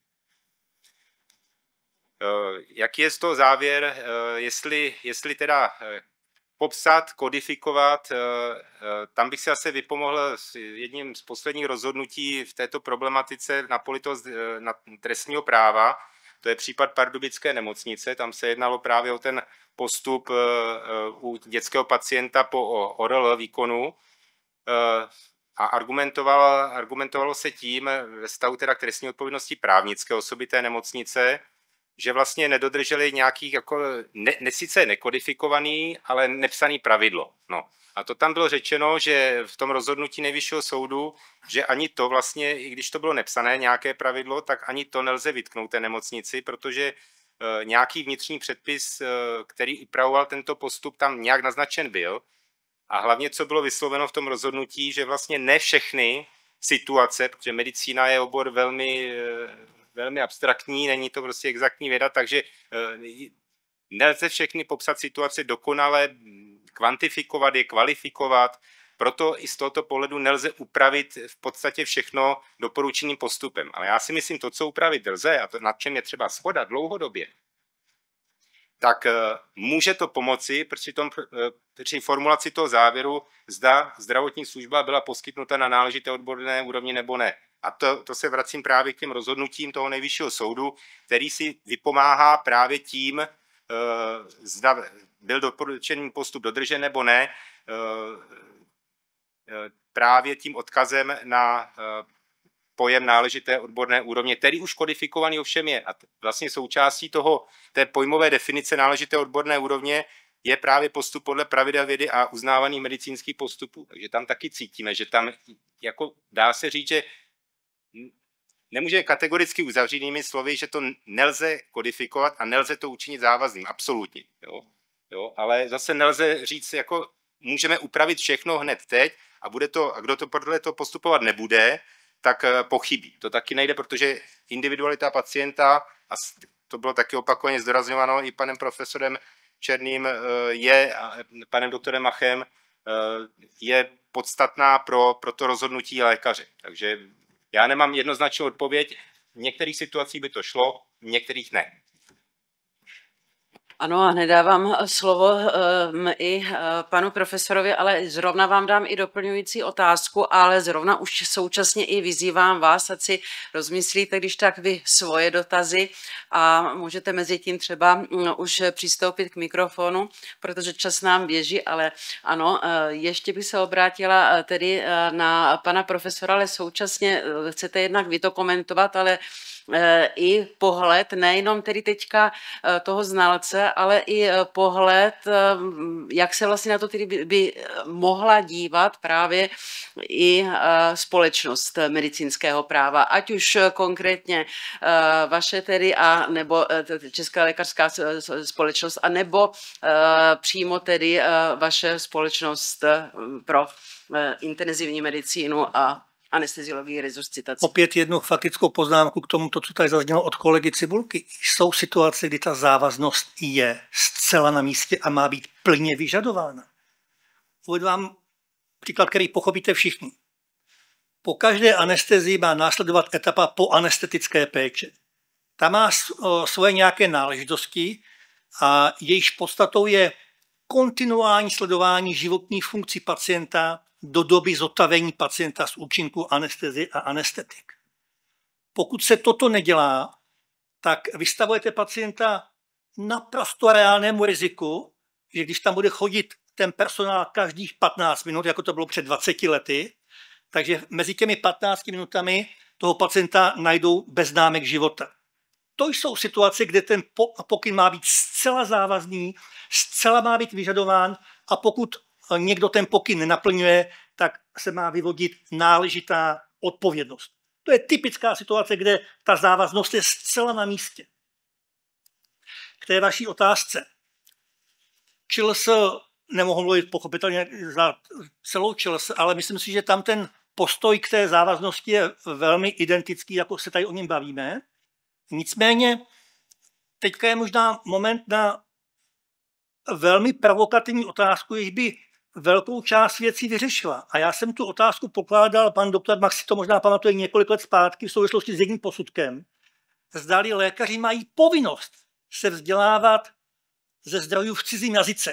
Jaký je z toho závěr, jestli teda popsat, kodifikovat, tam bych si asi vypomohl s jedním z posledních rozhodnutí v této problematice na politost na trestního práva. To je případ Pardubické nemocnice, tam se jednalo právě o ten postup u dětského pacienta po ORL výkonu a argumentovalo se tím ve vztahu teda k trestní odpovědnosti právnické osoby té nemocnice, že vlastně nedodrželi nějakých jako sice nekodifikovaný, ale nepsaný pravidlo. No. A to tam bylo řečeno, že v tom rozhodnutí Nejvyššího soudu, že ani to vlastně, i když to bylo nepsané nějaké pravidlo, tak ani to nelze vytknout té nemocnici, protože nějaký vnitřní předpis, který upravoval tento postup, tam nějak naznačen byl. A hlavně, co bylo vysloveno v tom rozhodnutí, že vlastně ne všechny situace, protože medicína je obor velmi abstraktní, není to prostě exaktní věda, takže nelze všechny popsat situace dokonale, kvantifikovat je, kvalifikovat, proto i z tohoto pohledu nelze upravit v podstatě všechno doporučeným postupem. Ale já si myslím, to, co upravit lze, a to, nad čem je třeba shoda dlouhodobě, tak může to pomoci při formulaci toho závěru, zda zdravotní služba byla poskytnuta na náležité odborné úrovni nebo ne. A to se vracím právě k těm rozhodnutím toho Nejvyššího soudu, který si vypomáhá právě tím, zda byl doporučený postup dodržen nebo ne, právě tím odkazem na pojem náležité odborné úrovně, který už kodifikovaný ovšem je. A vlastně součástí té pojmové definice náležité odborné úrovně je právě postup podle pravidel vědy a uznávaných medicínských postupů. Takže tam taky cítíme, že tam jako dá se říct, že nemůže kategoricky uzavřít jinými slovy, že to nelze kodifikovat a nelze to učinit závazným, absolutně. Jo, ale zase nelze říct, jako můžeme upravit všechno hned teď a kdo to podle toho postupovat nebude, tak pochybí. To taky nejde, protože individualita pacienta, a to bylo taky opakovaně zdůrazňováno i panem profesorem Černým, panem doktorem Machem, je podstatná pro to rozhodnutí lékaře. Takže já nemám jednoznačnou odpověď. V některých situacích by to šlo, v některých ne. Ano, a nedávám slovo i panu profesorovi, ale zrovna vám dám i doplňující otázku, ale zrovna už současně i vyzývám vás, ať si rozmyslíte, když tak vy svoje dotazy a můžete mezi tím třeba už přistoupit k mikrofonu, protože čas nám běží, ale ano, ještě bych se obrátila tedy na pana profesora, ale současně chcete jednak vy to komentovat, ale i pohled, nejenom tedy teďka toho znalce, ale i pohled, jak se vlastně na to tedy by mohla dívat právě i společnost medicínského práva, ať už konkrétně vaše tedy, a nebo Česká lékařská společnost, a nebo přímo tedy vaše společnost pro intenzivní medicínu a anesteziologii, resuscitaci. Opět jednu faktickou poznámku k tomu, co tady zaznělo od kolegy Cibulky. Jsou situace, kdy ta závaznost je zcela na místě a má být plně vyžadována. Uvedu vám příklad, který pochopíte všichni. Po každé anestezii má následovat etapa po anestetické péče. Ta má svoje nějaké náležitosti a jejíž podstatou je kontinuální sledování životních funkcí pacienta do doby zotavení pacienta z účinku anestezie a anestetik. Pokud se toto nedělá, tak vystavujete pacienta naprosto reálnému riziku, že když tam bude chodit ten personál každých 15 minut, jako to bylo před 20 lety, takže mezi těmi 15 minutami toho pacienta najdou bez známek života. To jsou situace, kde ten pokyn má být zcela závazný, zcela má být vyžadován a pokud někdo ten pokyn nenaplňuje, tak se má vyvodit náležitá odpovědnost. To je typická situace, kde ta závaznost je zcela na místě. K té vaší otázce. Chills, nemohu mluvit pochopitelně za celou Chills, ale myslím si, že tam ten postoj k té závaznosti je velmi identický, jako se tady o něm bavíme. Nicméně teďka je možná moment na velmi provokativní otázku, jež by velkou část věcí vyřešila. A já jsem tu otázku pokládal, pan doktor Max si to možná pamatuje několik let zpátky v souvislosti s jedním posudkem. Zdali lékaři mají povinnost se vzdělávat ze zdrojů v cizím jazyce.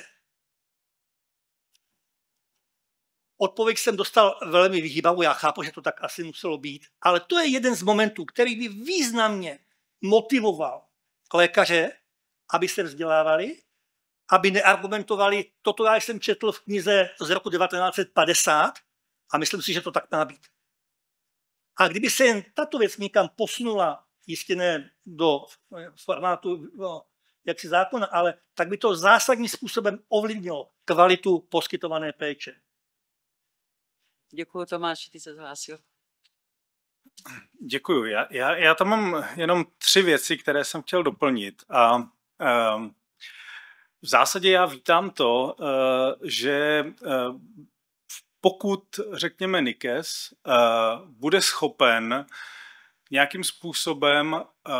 Odpověď jsem dostal velmi vyhýbavou, já chápu, že to tak asi muselo být, ale to je jeden z momentů, který by významně motivoval lékaře, aby se vzdělávali, aby neargumentovali, toto já jsem četl v knize z roku 1950 a myslím si, že to tak má být. A kdyby se jen tato věc někam posunula, jistě ne do formátu jaksi zákona, ale tak by to zásadním způsobem ovlivnilo kvalitu poskytované péče. Děkuji, Tomáš, ty se zhlásil. Děkuji. Já tam mám jenom 3 věci, které jsem chtěl doplnit. A v zásadě já vítám to, že pokud, řekněme, NIKES bude schopen nějakým způsobem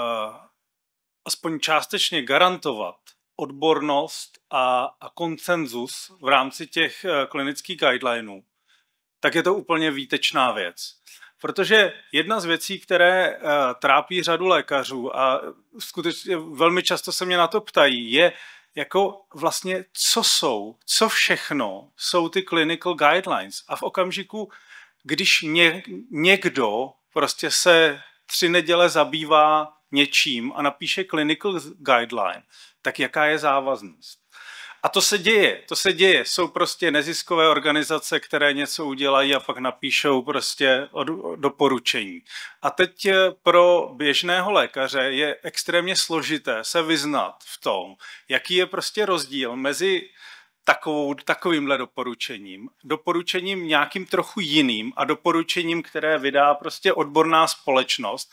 aspoň částečně garantovat odbornost a konsenzus v rámci těch klinických guidelinů, tak je to úplně výtečná věc. Protože jedna z věcí, které trápí řadu lékařů a skutečně velmi často se mě na to ptají, je jako vlastně, co všechno jsou ty clinical guidelines. A v okamžiku, když někdo prostě se 3 neděle zabývá něčím a napíše clinical guideline, tak jaká je závaznost? A to se děje. Jsou prostě neziskové organizace, které něco udělají a pak napíšou prostě doporučení. A teď pro běžného lékaře je extrémně složité se vyznat v tom, jaký je prostě rozdíl mezi takovýmhle doporučením nějakým trochu jiným a doporučením, které vydá prostě odborná společnost,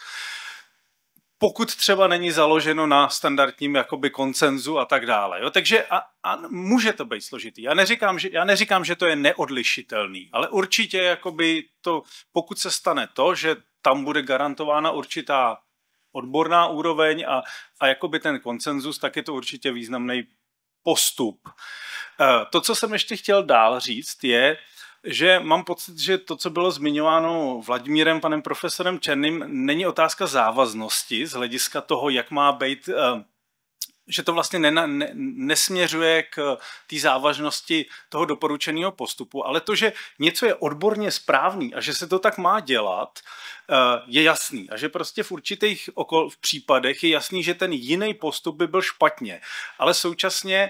pokud třeba není založeno na standardním jakoby konsenzu a tak dále. Jo? Takže a může to být složitý. Já neříkám, že to je neodlišitelný, ale určitě jakoby to, pokud se stane to, že tam bude garantována určitá odborná úroveň a jakoby ten konsenzus, tak je to určitě významný postup. To, co jsem ještě chtěl dál říct, je, že mám pocit, že to, co bylo zmiňováno Vladimírem, panem profesorem Černým, není otázka závaznosti z hlediska toho, jak má být, že to vlastně nesměřuje k té závažnosti toho doporučeného postupu, ale to, že něco je odborně správný a že se to tak má dělat, je jasný. A že prostě v určitých v případech je jasný, že ten jiný postup by byl špatně. Ale současně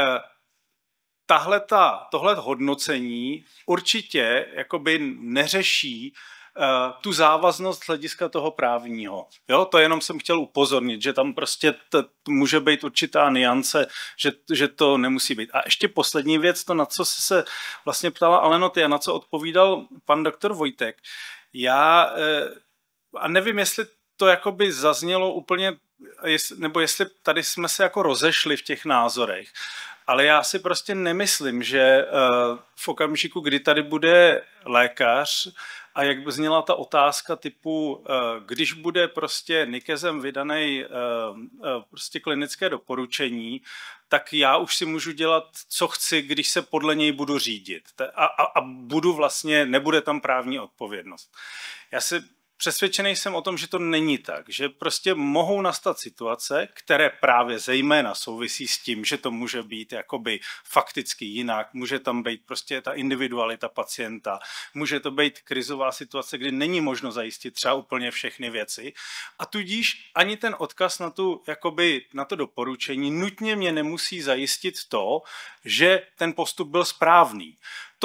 tohle hodnocení určitě jakoby neřeší tu závaznost z hlediska toho právního. Jo, to jenom jsem chtěl upozornit, že tam prostě může být určitá niance, že to nemusí být. A ještě poslední věc, to na co se vlastně ptala Alenoty a na co odpovídal pan doktor Vojtek. Já a nevím, jestli to jakoby zaznělo úplně, nebo jestli tady jsme se jako rozešli v těch názorech, ale já si prostě nemyslím, že v okamžiku, kdy tady bude lékař a jak by zněla ta otázka typu, když bude prostě NIKESem vydaný prostě klinické doporučení, tak já už si můžu dělat, co chci, když se podle něj budu řídit. A budu vlastně, nebude tam právní odpovědnost. Já si přesvědčený jsem o tom, že to není tak, že prostě mohou nastat situace, které právě zejména souvisí s tím, že to může být jakoby fakticky jinak, může tam být prostě ta individualita pacienta, může to být krizová situace, kdy není možno zajistit třeba úplně všechny věci a tudíž ani ten odkaz na to doporučení nutně mě nemusí zajistit to, že ten postup byl správný.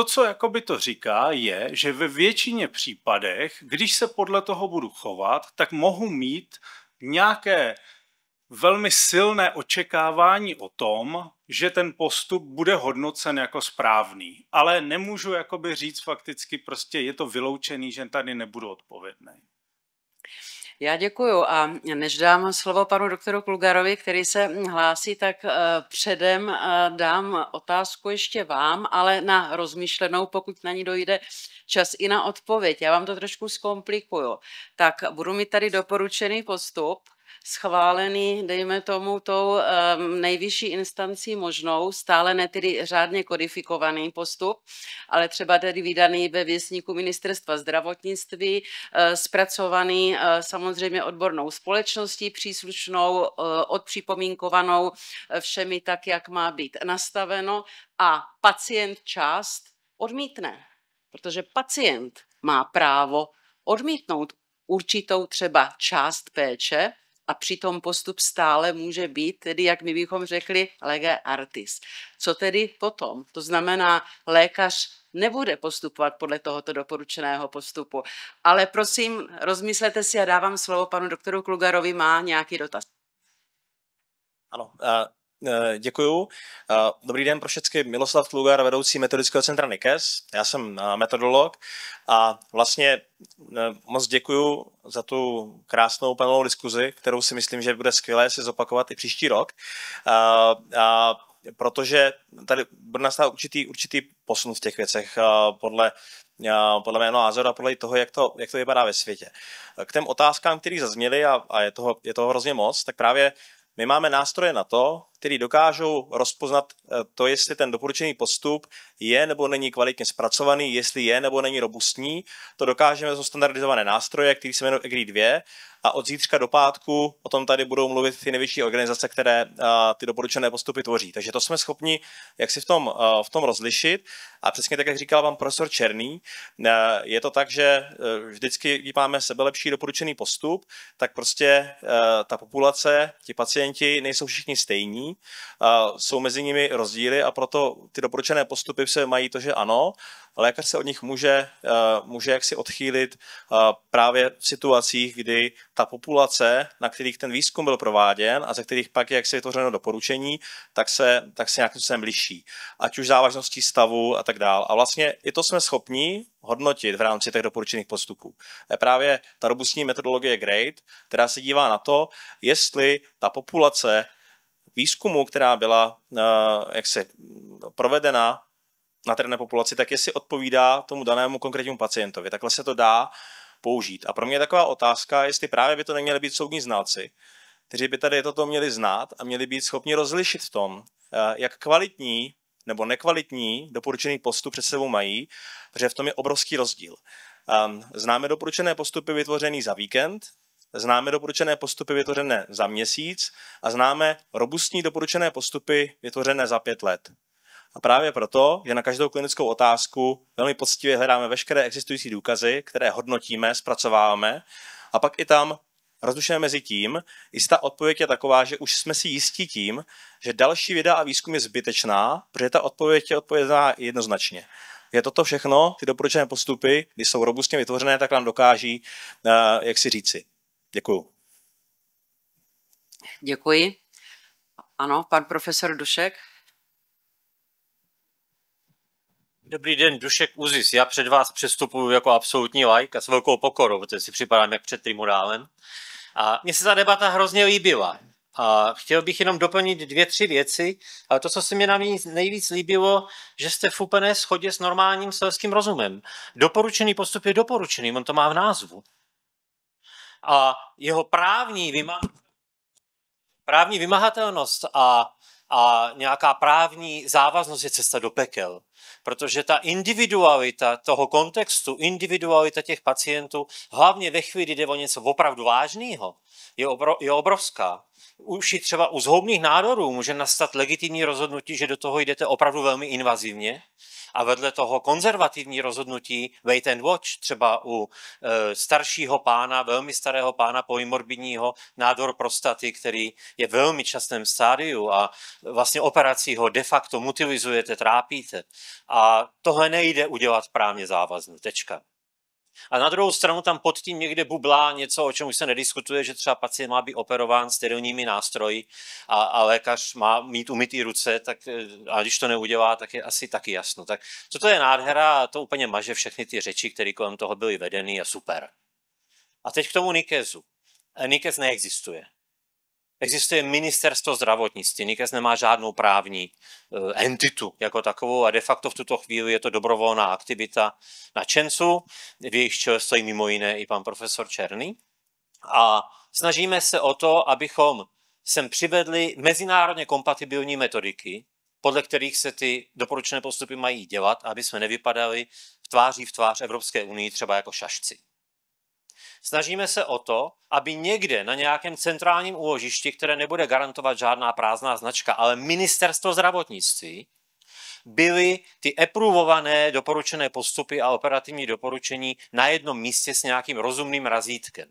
to, co jakoby to říká, je, že ve většině případech, když se podle toho budu chovat, tak mohu mít nějaké velmi silné očekávání o tom, že ten postup bude hodnocen jako správný. Ale nemůžu jakoby říct fakticky, prostě je to vyloučený, že tady nebudu odpovědný. Já děkuju a než dám slovo panu doktoru Klugarovi, který se hlásí, tak předem dám otázku ještě vám, ale na rozmyšlenou, pokud na ní dojde čas i na odpověď. Já vám to trošku zkomplikuju. Tak budu mít tady doporučený postup, schválený, dejme tomu, tou nejvyšší instancí možnou, stále ne tedy řádně kodifikovaný postup, ale třeba tedy vydaný ve věstníku Ministerstva zdravotnictví, zpracovaný samozřejmě odbornou společností příslušnou, odpřipomínkovanou všemi tak, jak má být nastaveno a pacient část odmítne, protože pacient má právo odmítnout určitou třeba část péče, a přitom postup stále může být, tedy jak my bychom řekli, lege artis. Co tedy potom? To znamená, lékař nebude postupovat podle tohoto doporučeného postupu. Ale prosím, rozmyslete si a dávám slovo panu doktoru Klugarovi, má nějaký dotaz. Ano, děkuju. Dobrý den pro všechny. Miloslav Klugar, vedoucí metodického centra NIKES. Já jsem metodolog a vlastně moc děkuju za tu krásnou panelovou diskuzi, kterou si myslím, že bude skvělé si zopakovat i příští rok. Protože tady bude nastat určitý posun v těch věcech podle mého názoru a podle toho, jak to vypadá ve světě. K těm otázkám, které zazněly, a je toho hrozně moc, tak právě my máme nástroje na to, které dokážou rozpoznat to, jestli ten doporučený postup je nebo není kvalitně zpracovaný, jestli je nebo není robustní. To dokážeme za standardizované nástroje, které se jmenují EGRI 2 a od zítřka do pátku o tom tady budou mluvit ty největší organizace, které ty doporučené postupy tvoří. Takže to jsme schopni jak si v tom rozlišit a přesně tak, jak říkal pan profesor Černý, je to tak, že vždycky, když máme sebelepší doporučený postup, tak prostě ta populace, ti pacienti nejsou všichni stejní, jsou mezi nimi rozdíly a proto ty doporučené postupy se mají to, že ano, lékař se od nich může jaksi odchýlit právě v situacích, kdy ta populace, na kterých ten výzkum byl prováděn a ze kterých pak je jaksi vytvořeno doporučení, tak se nějakým způsobem liší. Ať už závažností stavu a tak dále. A vlastně i to jsme schopni hodnotit v rámci těch doporučených postupů. Je právě ta robustní metodologie GRADE, která se dívá na to, jestli ta populace výzkumu, která byla jaksi provedena na té populaci, tak jestli odpovídá tomu danému konkrétnímu pacientovi. Takhle se to dá použít. A pro mě je taková otázka, jestli právě by to neměli být soudní znalci, kteří by tady toto měli znát a měli být schopni rozlišit v tom, jak kvalitní nebo nekvalitní doporučený postup před sebou mají, protože v tom je obrovský rozdíl. Známe doporučené postupy vytvořené za víkend, známe doporučené postupy vytvořené za měsíc a známe robustní doporučené postupy vytvořené za 5 let. A právě proto, že na každou klinickou otázku velmi poctivě hledáme veškeré existující důkazy, které hodnotíme, zpracováváme a pak i tam rozlišujeme mezi tím, jestli ta odpověď je taková, že už jsme si jistí tím, že další věda a výzkum je zbytečná, protože ta odpověď je odpovědná jednoznačně. Je toto všechno, ty doporučené postupy, když jsou robustně vytvořené, tak nám dokáží, jak si říci. Děkuju. Děkuji. Ano, pan profesor Dušek. Dobrý den, Dušek Uzis. Já před vás předstupuji jako absolutní laik a s velkou pokorou, protože si připadám jak před tribunálem. A mně se ta debata hrozně líbila. A chtěl bych jenom doplnit 2-3 věci, ale to, co se mi nejvíc líbilo, že jste v úplné shodě s normálním selským rozumem. Doporučený postup je doporučený, on to má v názvu. A jeho právní vymahatelnost a nějaká právní závaznost je cesta do pekel. Protože ta individualita toho kontextu, individualita těch pacientů, hlavně ve chvíli, kdy jde o něco opravdu vážného, je obrovská. Už i třeba u zhoubných nádorů může nastat legitimní rozhodnutí, že do toho jdete opravdu velmi invazivně a vedle toho konzervativní rozhodnutí wait and watch, třeba u staršího pána, velmi starého pána polymorbidního, nádor prostaty, který je velmi častém stádiu a vlastně operací ho de facto mutilizujete, trápíte. A tohle nejde udělat právně závazný, tečka. A na druhou stranu tam pod tím někde bublá něco, o čem už se nediskutuje, že třeba pacient má být operován sterilními nástroji a lékař má mít umytý ruce, tak, a když to neudělá, tak je asi taky jasno. Tak to je nádhera a to úplně maže všechny ty řeči, které kolem toho byly vedeny a super. A teď k tomu NIKEZu. NIKEZ neexistuje. Existuje ministerstvo zdravotnictví. NIKEZ nemá žádnou právní entitu jako takovou a de facto v tuto chvíli je to dobrovolná aktivita nadšenců, v jejich čele stojí mimo jiné i pan profesor Černý. A snažíme se o to, abychom sem přivedli mezinárodně kompatibilní metodiky, podle kterých se ty doporučené postupy mají dělat, aby jsme nevypadali v tvář Evropské unii třeba jako šašci. Snažíme se o to, aby někde na nějakém centrálním úložišti, které nebude garantovat žádná prázdná značka, ale ministerstvo zdravotnictví, byly ty approvované doporučené postupy a operativní doporučení na jednom místě s nějakým rozumným razítkem.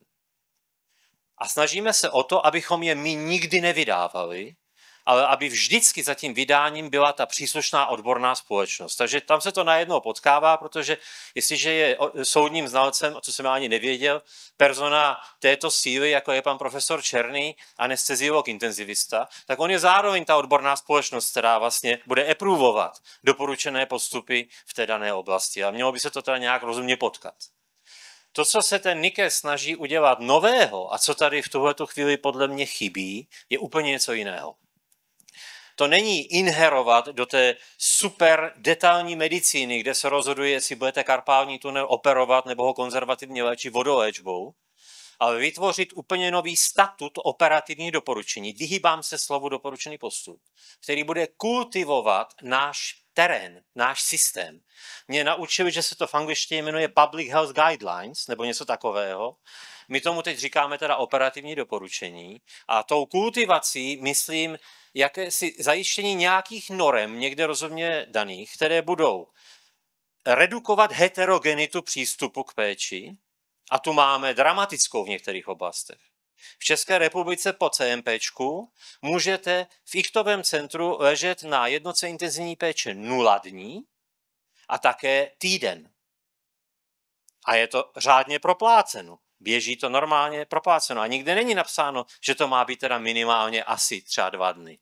A snažíme se o to, abychom je my nikdy nevydávali, ale aby vždycky za tím vydáním byla ta příslušná odborná společnost. Takže tam se to najednou potkává, protože jestliže je soudním znalcem, co jsem ani nevěděl, persona této síly, jako je pan profesor Černý, anesteziolog intenzivista, tak on je zároveň ta odborná společnost, která vlastně bude approvovat doporučené postupy v té dané oblasti. A mělo by se to teda nějak rozumně potkat. To, co se ten NIKEZ snaží udělat nového a co tady v tuhletu chvíli podle mě chybí, je úplně něco jiného. To není inherovat do té super detailní medicíny, kde se rozhoduje, jestli budete karpální tunel operovat nebo ho konzervativně léčit vodoléčbou, ale vytvořit úplně nový statut operativních doporučení. Vyhýbám se slovu doporučený postup, který bude kultivovat náš terén, náš systém. Mě naučili, že se to v angličtině jmenuje Public Health Guidelines nebo něco takového. My tomu teď říkáme teda operativní doporučení a tou kultivací myslím jakési zajištění nějakých norem někde rozhodně daných, které budou redukovat heterogenitu přístupu k péči a tu máme dramatickou v některých oblastech. V České republice po CMPčku můžete v ichtovém centru ležet na jednotce intenzivní péče 0 dní a také týden. A je to řádně propláceno. Běží to normálně propláceno. A nikde není napsáno, že to má být teda minimálně asi třeba 2 dny.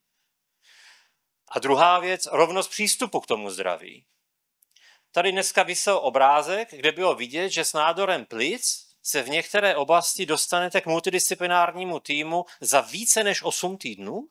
A druhá věc, rovnost přístupu k tomu zdraví. Tady dneska visel obrázek, kde bylo vidět, že s nádorem plic se v některé oblasti dostanete k multidisciplinárnímu týmu za více než 8 týdnů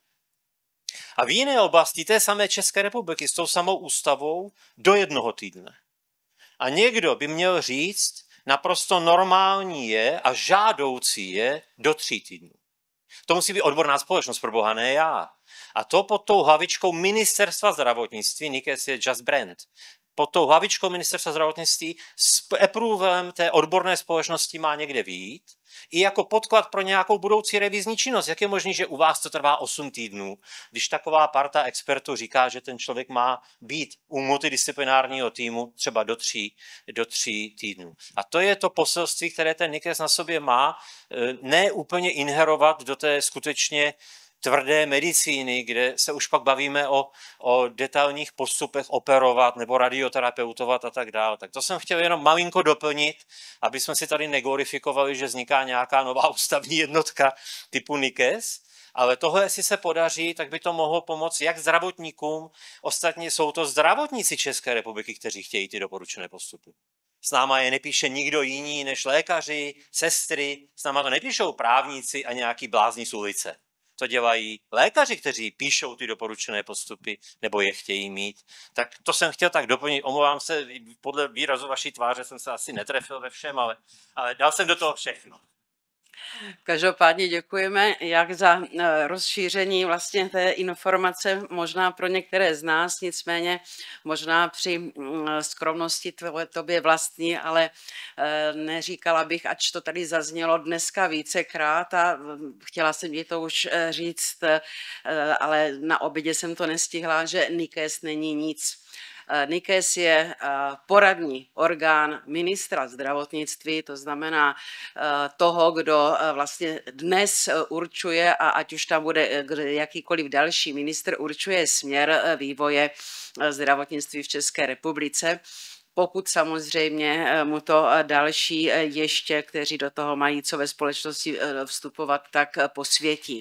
a v jiné oblasti té samé České republiky s tou samou ústavou do 1 týdne. A někdo by měl říct, naprosto normální je a žádoucí je do 3 týdnů. To musí být odborná společnost, pro boha, ne já. A to pod tou hlavičkou ministerstva zdravotnictví, NIKEZ je just brand, pod tou hlavičkou ministerstva zdravotnictví s approvalem té odborné společnosti má někde vyjít i jako podklad pro nějakou budoucí revizní činnost. Jak je možné, že u vás to trvá 8 týdnů, když taková parta expertů říká, že ten člověk má být u multidisciplinárního týmu třeba do 3 týdnů. A to je to poselství, které ten NIKEZ na sobě má, ne úplně inherovat do té skutečně tvrdé medicíny, kde se už pak bavíme o detailních postupech operovat nebo radioterapeutovat a tak dále. Tak to jsem chtěl jenom malinko doplnit, aby jsme si tady neglorifikovali, že vzniká nějaká nová ústavní jednotka typu NIKEZ, ale tohle, jestli se podaří, tak by to mohlo pomoct jak zdravotníkům, ostatně jsou to zdravotníci České republiky, kteří chtějí ty doporučené postupy. S náma je nepíše nikdo jiný než lékaři, sestry, s náma to nepíšou právníci a nějaký blázni z ulice. To dělají lékaři, kteří píšou ty doporučené postupy nebo je chtějí mít. Tak to jsem chtěl tak doplnit. Omlouvám se, podle výrazu vaší tváře jsem se asi netrefil ve všem, ale dal jsem do toho všechno. Každopádně děkujeme jak za rozšíření vlastně té informace, možná pro některé z nás, nicméně možná při skromnosti tobě vlastní, ale neříkala bych, ač to tady zaznělo dneska vícekrát a chtěla jsem ti to už říct, ale na obědě jsem to nestihla, že NIKEZ není nic. NIKES je poradní orgán ministra zdravotnictví, to znamená toho, kdo vlastně dnes určuje, a ať už tam bude jakýkoliv další ministr, určuje směr vývoje zdravotnictví v České republice. Pokud samozřejmě mu to další ještě, kteří do toho mají co ve společnosti vstupovat, tak posvětí.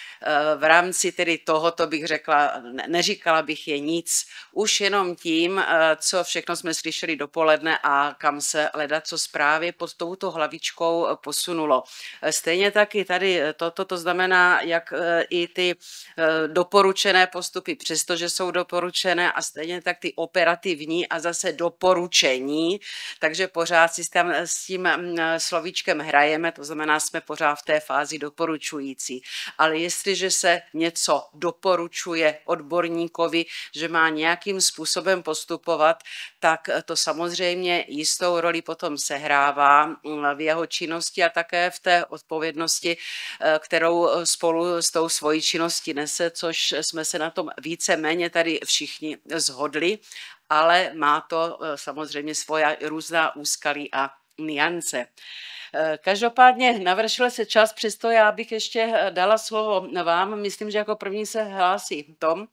V rámci tedy tohoto bych řekla, neříkala bych je nic, už jenom tím, co všechno jsme slyšeli dopoledne a kam se ledaco zprávy pod touto hlavičkou posunulo. Stejně taky tady to znamená, jak i ty doporučené postupy, přestože jsou doporučené, a stejně tak ty operativní a zase doporučení, takže pořád si tam s tím slovíčkem hrajeme, to znamená, jsme pořád v té fázi doporučující. Ale jestliže se něco doporučuje odborníkovi, že má nějakým způsobem postupovat, tak to samozřejmě jistou roli potom sehrává v jeho činnosti a také v té odpovědnosti, kterou spolu s tou svojí činností nese, což jsme se na tom více-méně tady všichni shodli, ale má to samozřejmě svoje různá úskalí a niance. Každopádně navršil se čas, přesto já bych ještě dala slovo vám. Myslím, že jako první se hlásí Tom.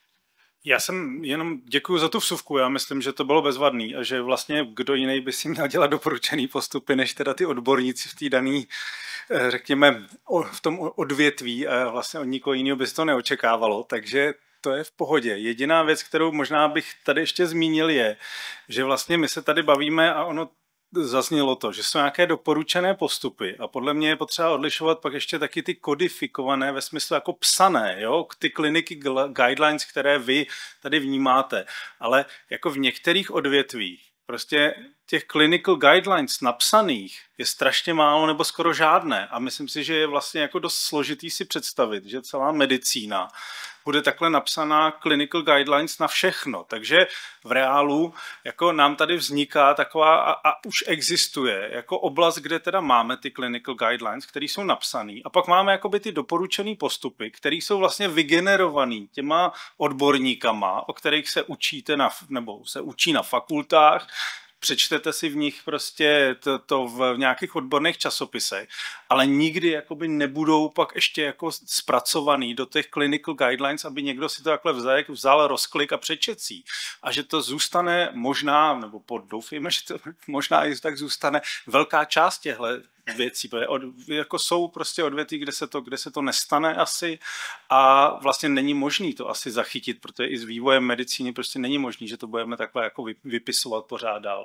Já jsem jenom děkuji za tu vsuvku, já myslím, že to bylo bezvadný a že vlastně kdo jiný by si měl dělat doporučený postupy, než teda ty odborníci v té dané, řekněme, v tom odvětví, a vlastně od nikoho jiného by se to neočekávalo, takže to je v pohodě. Jediná věc, kterou možná bych tady ještě zmínil, je, že vlastně my se tady bavíme a ono zaznělo to, že jsou nějaké doporučené postupy a podle mě je potřeba odlišovat pak ještě taky ty kodifikované ve smyslu jako psané, jo? Ty kliniky guidelines, které vy tady vnímáte, ale jako v některých odvětvích prostě těch clinical guidelines napsaných je strašně málo nebo skoro žádné a myslím si, že je vlastně jako dost složitý si představit, že celá medicína bude takhle napsaná clinical guidelines na všechno. Takže v reálu jako nám tady vzniká taková a už existuje jako oblast, kde teda máme ty clinical guidelines, které jsou napsané a pak máme jakoby ty doporučené postupy, které jsou vlastně vygenerované těma odborníkama, o kterých se učíte nebo se učí na fakultách, přečtete si v nich prostě to v nějakých odborných časopisech, ale nikdy jakoby nebudou pak ještě jako zpracovaný do těch clinical guidelines, aby někdo si to takhle vzal rozklik a přečet si. A že to zůstane možná, nebo doufejme, že to možná i tak zůstane velká část těchto věcí, jako jsou prostě odvětví, kde se to nestane asi a vlastně není možný to asi zachytit, protože i s vývojem medicíny prostě není možný, že to budeme takhle jako vypisovat pořád dál.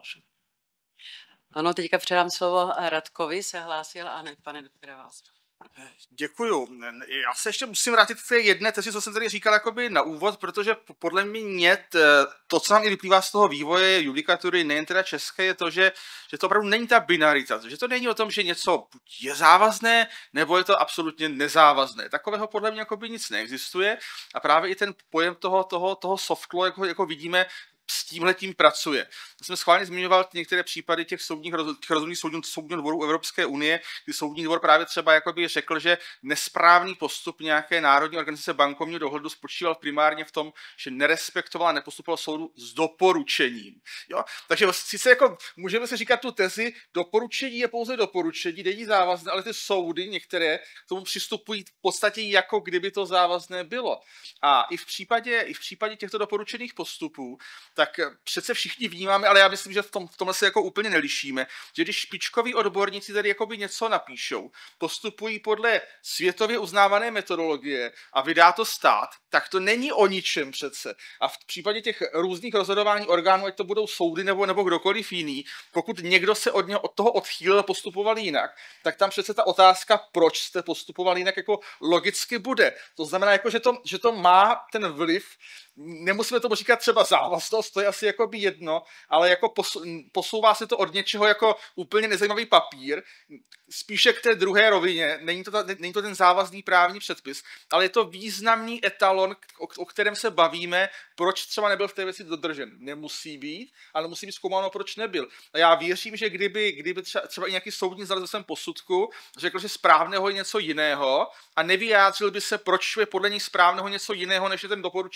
Ano, teďka předám slovo Radkovi, se hlásil a ne, pane doktore vás. Děkuju. Já se ještě musím vrátit k té jedné tezi, co jsem tady říkal jakoby na úvod, protože podle mě to, co nám i vyplývá z toho vývoje judikatury, nejen teda české, je to, že to opravdu není ta binarita, že to není o tom, že něco je závazné, nebo je to absolutně nezávazné. Takového podle mě jakoby nic neexistuje a právě i ten pojem toho soft law, jako vidíme, s tímhletím pracuje. Já jsem schválně zmiňoval některé případy těch rozhodnutí soudního dvoru Evropské unie, kdy soudní dvor právě třeba jakoby řekl, že nesprávný postup nějaké národní organizace bankovního dohledu spočíval primárně v tom, že nerespektoval a nepostupoval soudu s doporučením. Jo? Takže sice jako můžeme si říkat tu tezi, doporučení je pouze doporučení, není závazné, ale ty soudy některé k tomu přistupují v podstatě jako kdyby to závazné bylo. A i v případě těchto doporučených postupů tak přece všichni vnímáme, ale já myslím, že v tomhle se jako úplně nelišíme, že když špičkoví odborníci tady jakoby něco napíšou, postupují podle světově uznávané metodologie a vydá to stát, tak to není o ničem přece. A v případě těch různých rozhodování orgánů, ať to budou soudy nebo kdokoliv jiný, pokud někdo se od toho odchýlil a postupoval jinak, tak tam přece ta otázka, proč jste postupovali jinak, jako logicky bude. To znamená, jako, že to má ten vliv. Nemusíme tomu říkat třeba závaznost, to je asi jakoby jedno, ale jako posouvá se to od něčeho jako úplně nezajímavý papír, spíše k té druhé rovině, není to ten závazný právní předpis, ale je to významný etalon, o kterém se bavíme, proč třeba nebyl v té věci dodržen. Nemusí být, ale musí být zkoumáno, proč nebyl. A já věřím, že kdyby třeba i nějaký soudní znalec ve svém posudku řekl, že správného je něco jiného a nevyjádřil by se, proč je podle něj správného něco jiného, než je ten doporučený postup,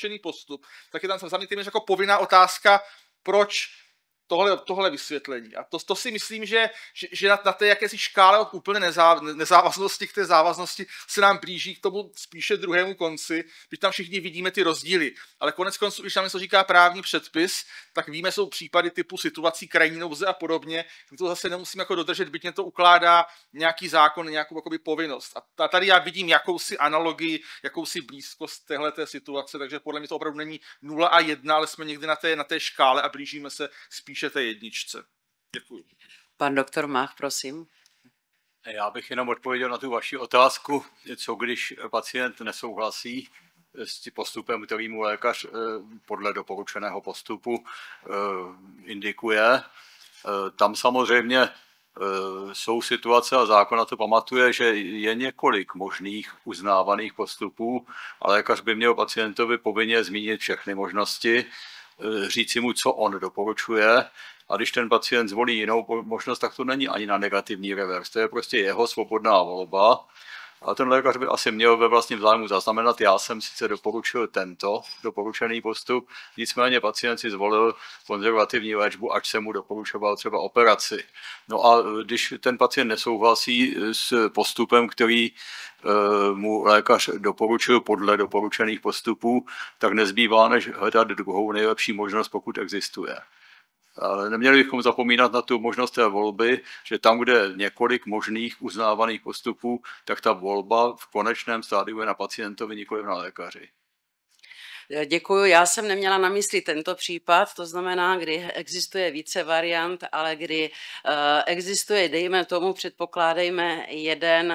postup, tak je tam za mě téměř jako povinná otázka, proč tohle vysvětlení. A to si myslím, že na té jakési škále od úplné nezávaznosti k té závaznosti se nám blíží k tomu spíše druhému konci, když tam všichni vidíme ty rozdíly. Ale konec konců, když tam něco říká právní předpis, tak víme, jsou případy typu situací krajní nouze a podobně, kdy to zase nemusíme jako dodržet, byť mě to ukládá nějaký zákon, nějakou jakoby povinnost. A tady já vidím jakousi analogii, jakousi blízkost téhleté situace, takže podle mě to opravdu není 0 a 1, ale jsme někdy na té škále a blížíme se spíše té jedničce. Děkuji. Pan doktor Mach, prosím. Já bych jenom odpověděl na tu vaši otázku, co když pacient nesouhlasí s postupem, který mu lékař podle doporučeného postupu indikuje. Tam samozřejmě jsou situace a zákon na to pamatuje, že je několik možných uznávaných postupů a lékař by měl pacientovi povinně zmínit všechny možnosti, říci mu, co on doporučuje. A když ten pacient zvolí jinou možnost, tak to není ani na negativní revers. To je prostě jeho svobodná volba. A ten lékař by asi měl ve vlastním zájmu zaznamenat, já jsem sice doporučil tento doporučený postup, nicméně pacient si zvolil konzervativní léčbu, ať jsem mu doporučoval třeba operaci. No a když ten pacient nesouhlasí s postupem, který mu lékař doporučil podle doporučených postupů, tak nezbývá, než hledat druhou nejlepší možnost, pokud existuje. Ale neměli bychom zapomínat na tu možnost té volby, že tam, kde je několik možných uznávaných postupů, tak ta volba v konečném stádiu je na pacientovi, nikoliv na lékaři. Děkuju, já jsem neměla na mysli tento případ, to znamená, kdy existuje více variant, ale kdy existuje, dejme tomu, předpokládejme jeden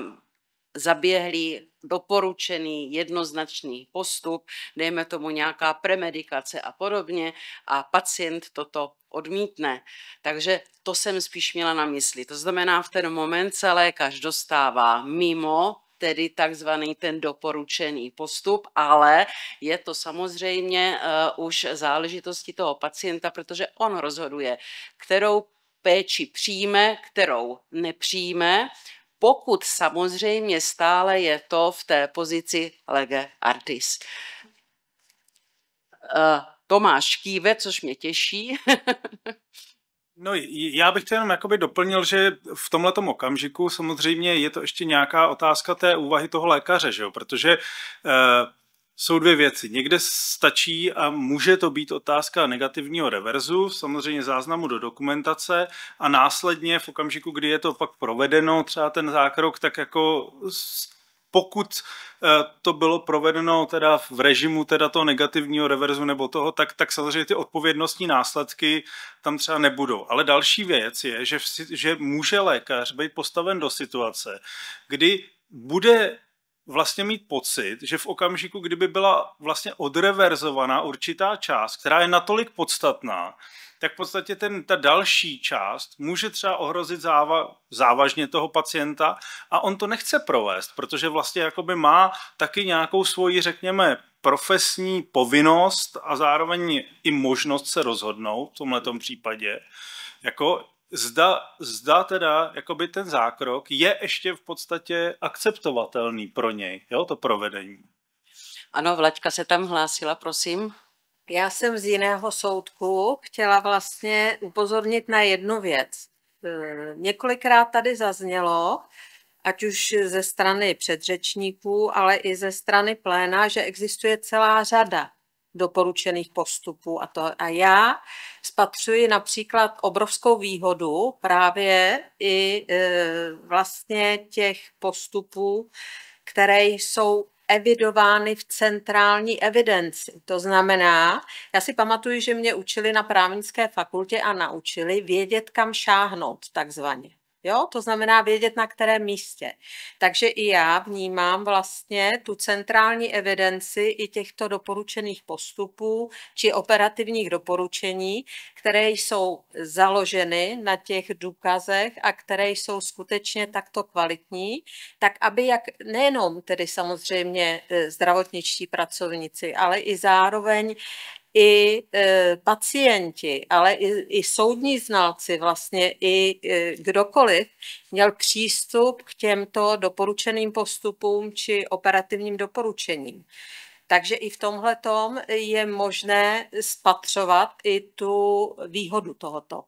zaběhlý, doporučený, jednoznačný postup, dejme tomu nějaká premedikace a podobně a pacient toto odmítne. Takže to jsem spíš měla na mysli. To znamená, v ten moment se lékař dostává mimo tedy takzvaný ten doporučený postup, ale je to samozřejmě už záležitostí toho pacienta, protože on rozhoduje, kterou péči přijme, kterou nepřijme, pokud samozřejmě stále je to v té pozici lege artis. Tomáš kýve, což mě těší. No, já bych to jenom jakoby doplnil, že v tomhletom okamžiku samozřejmě je to ještě nějaká otázka té úvahy toho lékaře, že jo? Protože jsou dvě věci. Někde stačí a může to být otázka negativního reverzu, samozřejmě záznamu do dokumentace a následně v okamžiku, kdy je to pak provedeno, třeba ten zákrok, tak jako pokud to bylo provedeno teda v režimu teda toho negativního reverzu nebo toho, tak samozřejmě ty odpovědnostní následky tam třeba nebudou. Ale další věc je, že může lékař být postaven do situace, kdy bude vlastně mít pocit, že v okamžiku, kdyby byla vlastně odreverzovaná určitá část, která je natolik podstatná, tak v podstatě ta další část může třeba ohrozit závažně toho pacienta a on to nechce provést, protože vlastně jakoby má taky nějakou svoji, řekněme, profesní povinnost a zároveň i možnost se rozhodnout v tomhletom případě, jako zda teda jakoby ten zákrok je ještě v podstatě akceptovatelný pro něj, jo, to provedení. Ano, Vlaďka se tam hlásila, prosím. Já jsem z jiného soudku chtěla vlastně upozornit na jednu věc. Několikrát tady zaznělo, ať už ze strany předřečníků, ale i ze strany pléna, že existuje celá řada doporučených postupů a já spatřuji například obrovskou výhodu právě i vlastně těch postupů, které jsou evidovány v centrální evidenci. To znamená, já si pamatuju, že mě učili na právnické fakultě a naučili vědět, kam šáhnout, takzvaně. Jo, to znamená vědět, na kterém místě. Takže i já vnímám vlastně tu centrální evidenci i těchto doporučených postupů či operativních doporučení, které jsou založeny na těch důkazech a které jsou skutečně takto kvalitní, tak aby nejenom tedy samozřejmě zdravotničtí pracovníci, ale i zároveň i pacienti, ale i soudní znalci, vlastně i kdokoliv měl přístup k těmto doporučeným postupům či operativním doporučením. Takže i v tomhletom je možné spatřovat i tu výhodu tohoto.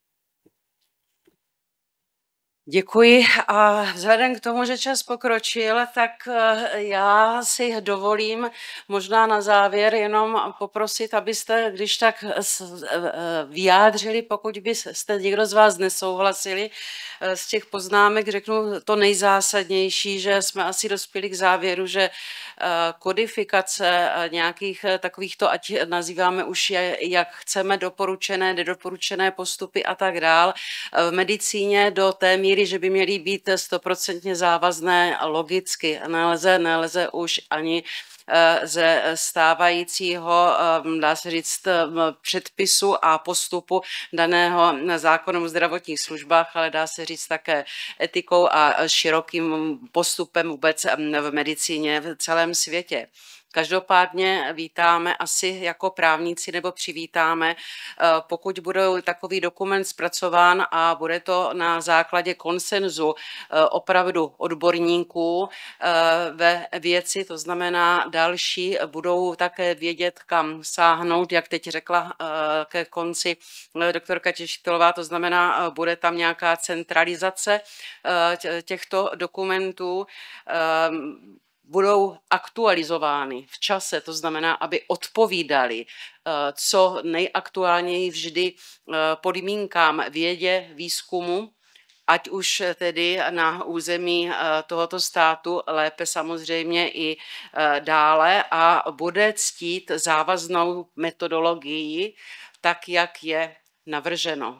Děkuji a vzhledem k tomu, že čas pokročil, tak já si dovolím možná na závěr jenom poprosit, abyste když tak vyjádřili, pokud byste někdo z vás nesouhlasili z těch poznámek, řeknu to nejzásadnější, že jsme asi dospěli k závěru, že kodifikace nějakých takovýchto, ať nazýváme už jak chceme, doporučené, nedoporučené postupy a tak dál, v medicíně do té míry, že by měly být 100% závazné logicky. Nelze už ani ze stávajícího, dá se říct, předpisu a postupu daného zákonem o zdravotních službách, ale dá se říct také etikou a širokým postupem vůbec v medicíně v celém světě. Každopádně vítáme asi jako právníci nebo přivítáme, pokud bude takový dokument zpracován a bude to na základě konsenzu opravdu odborníků ve věci, to znamená další budou také vědět, kam sáhnout, jak teď řekla ke konci doktorka Češitelová, to znamená, bude tam nějaká centralizace těchto dokumentů, budou aktualizovány v čase, to znamená, aby odpovídali co nejaktuálněji vždy podmínkám vědě, výzkumu, ať už tedy na území tohoto státu, lépe samozřejmě i dále, a bude ctít závaznou metodologii, tak jak je navrženo.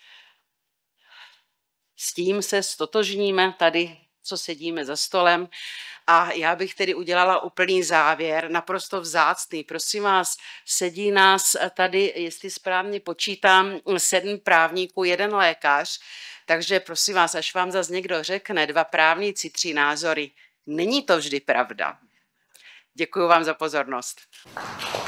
S tím se stotožníme tady, co sedíme za stolem. A já bych tedy udělala úplný závěr, naprosto vzácný. Prosím vás, sedí nás tady, jestli správně počítám, 7 právníků, 1 lékař, takže prosím vás, až vám zase někdo řekne 2 právníci, 3 názory, není to vždy pravda. Děkuji vám za pozornost.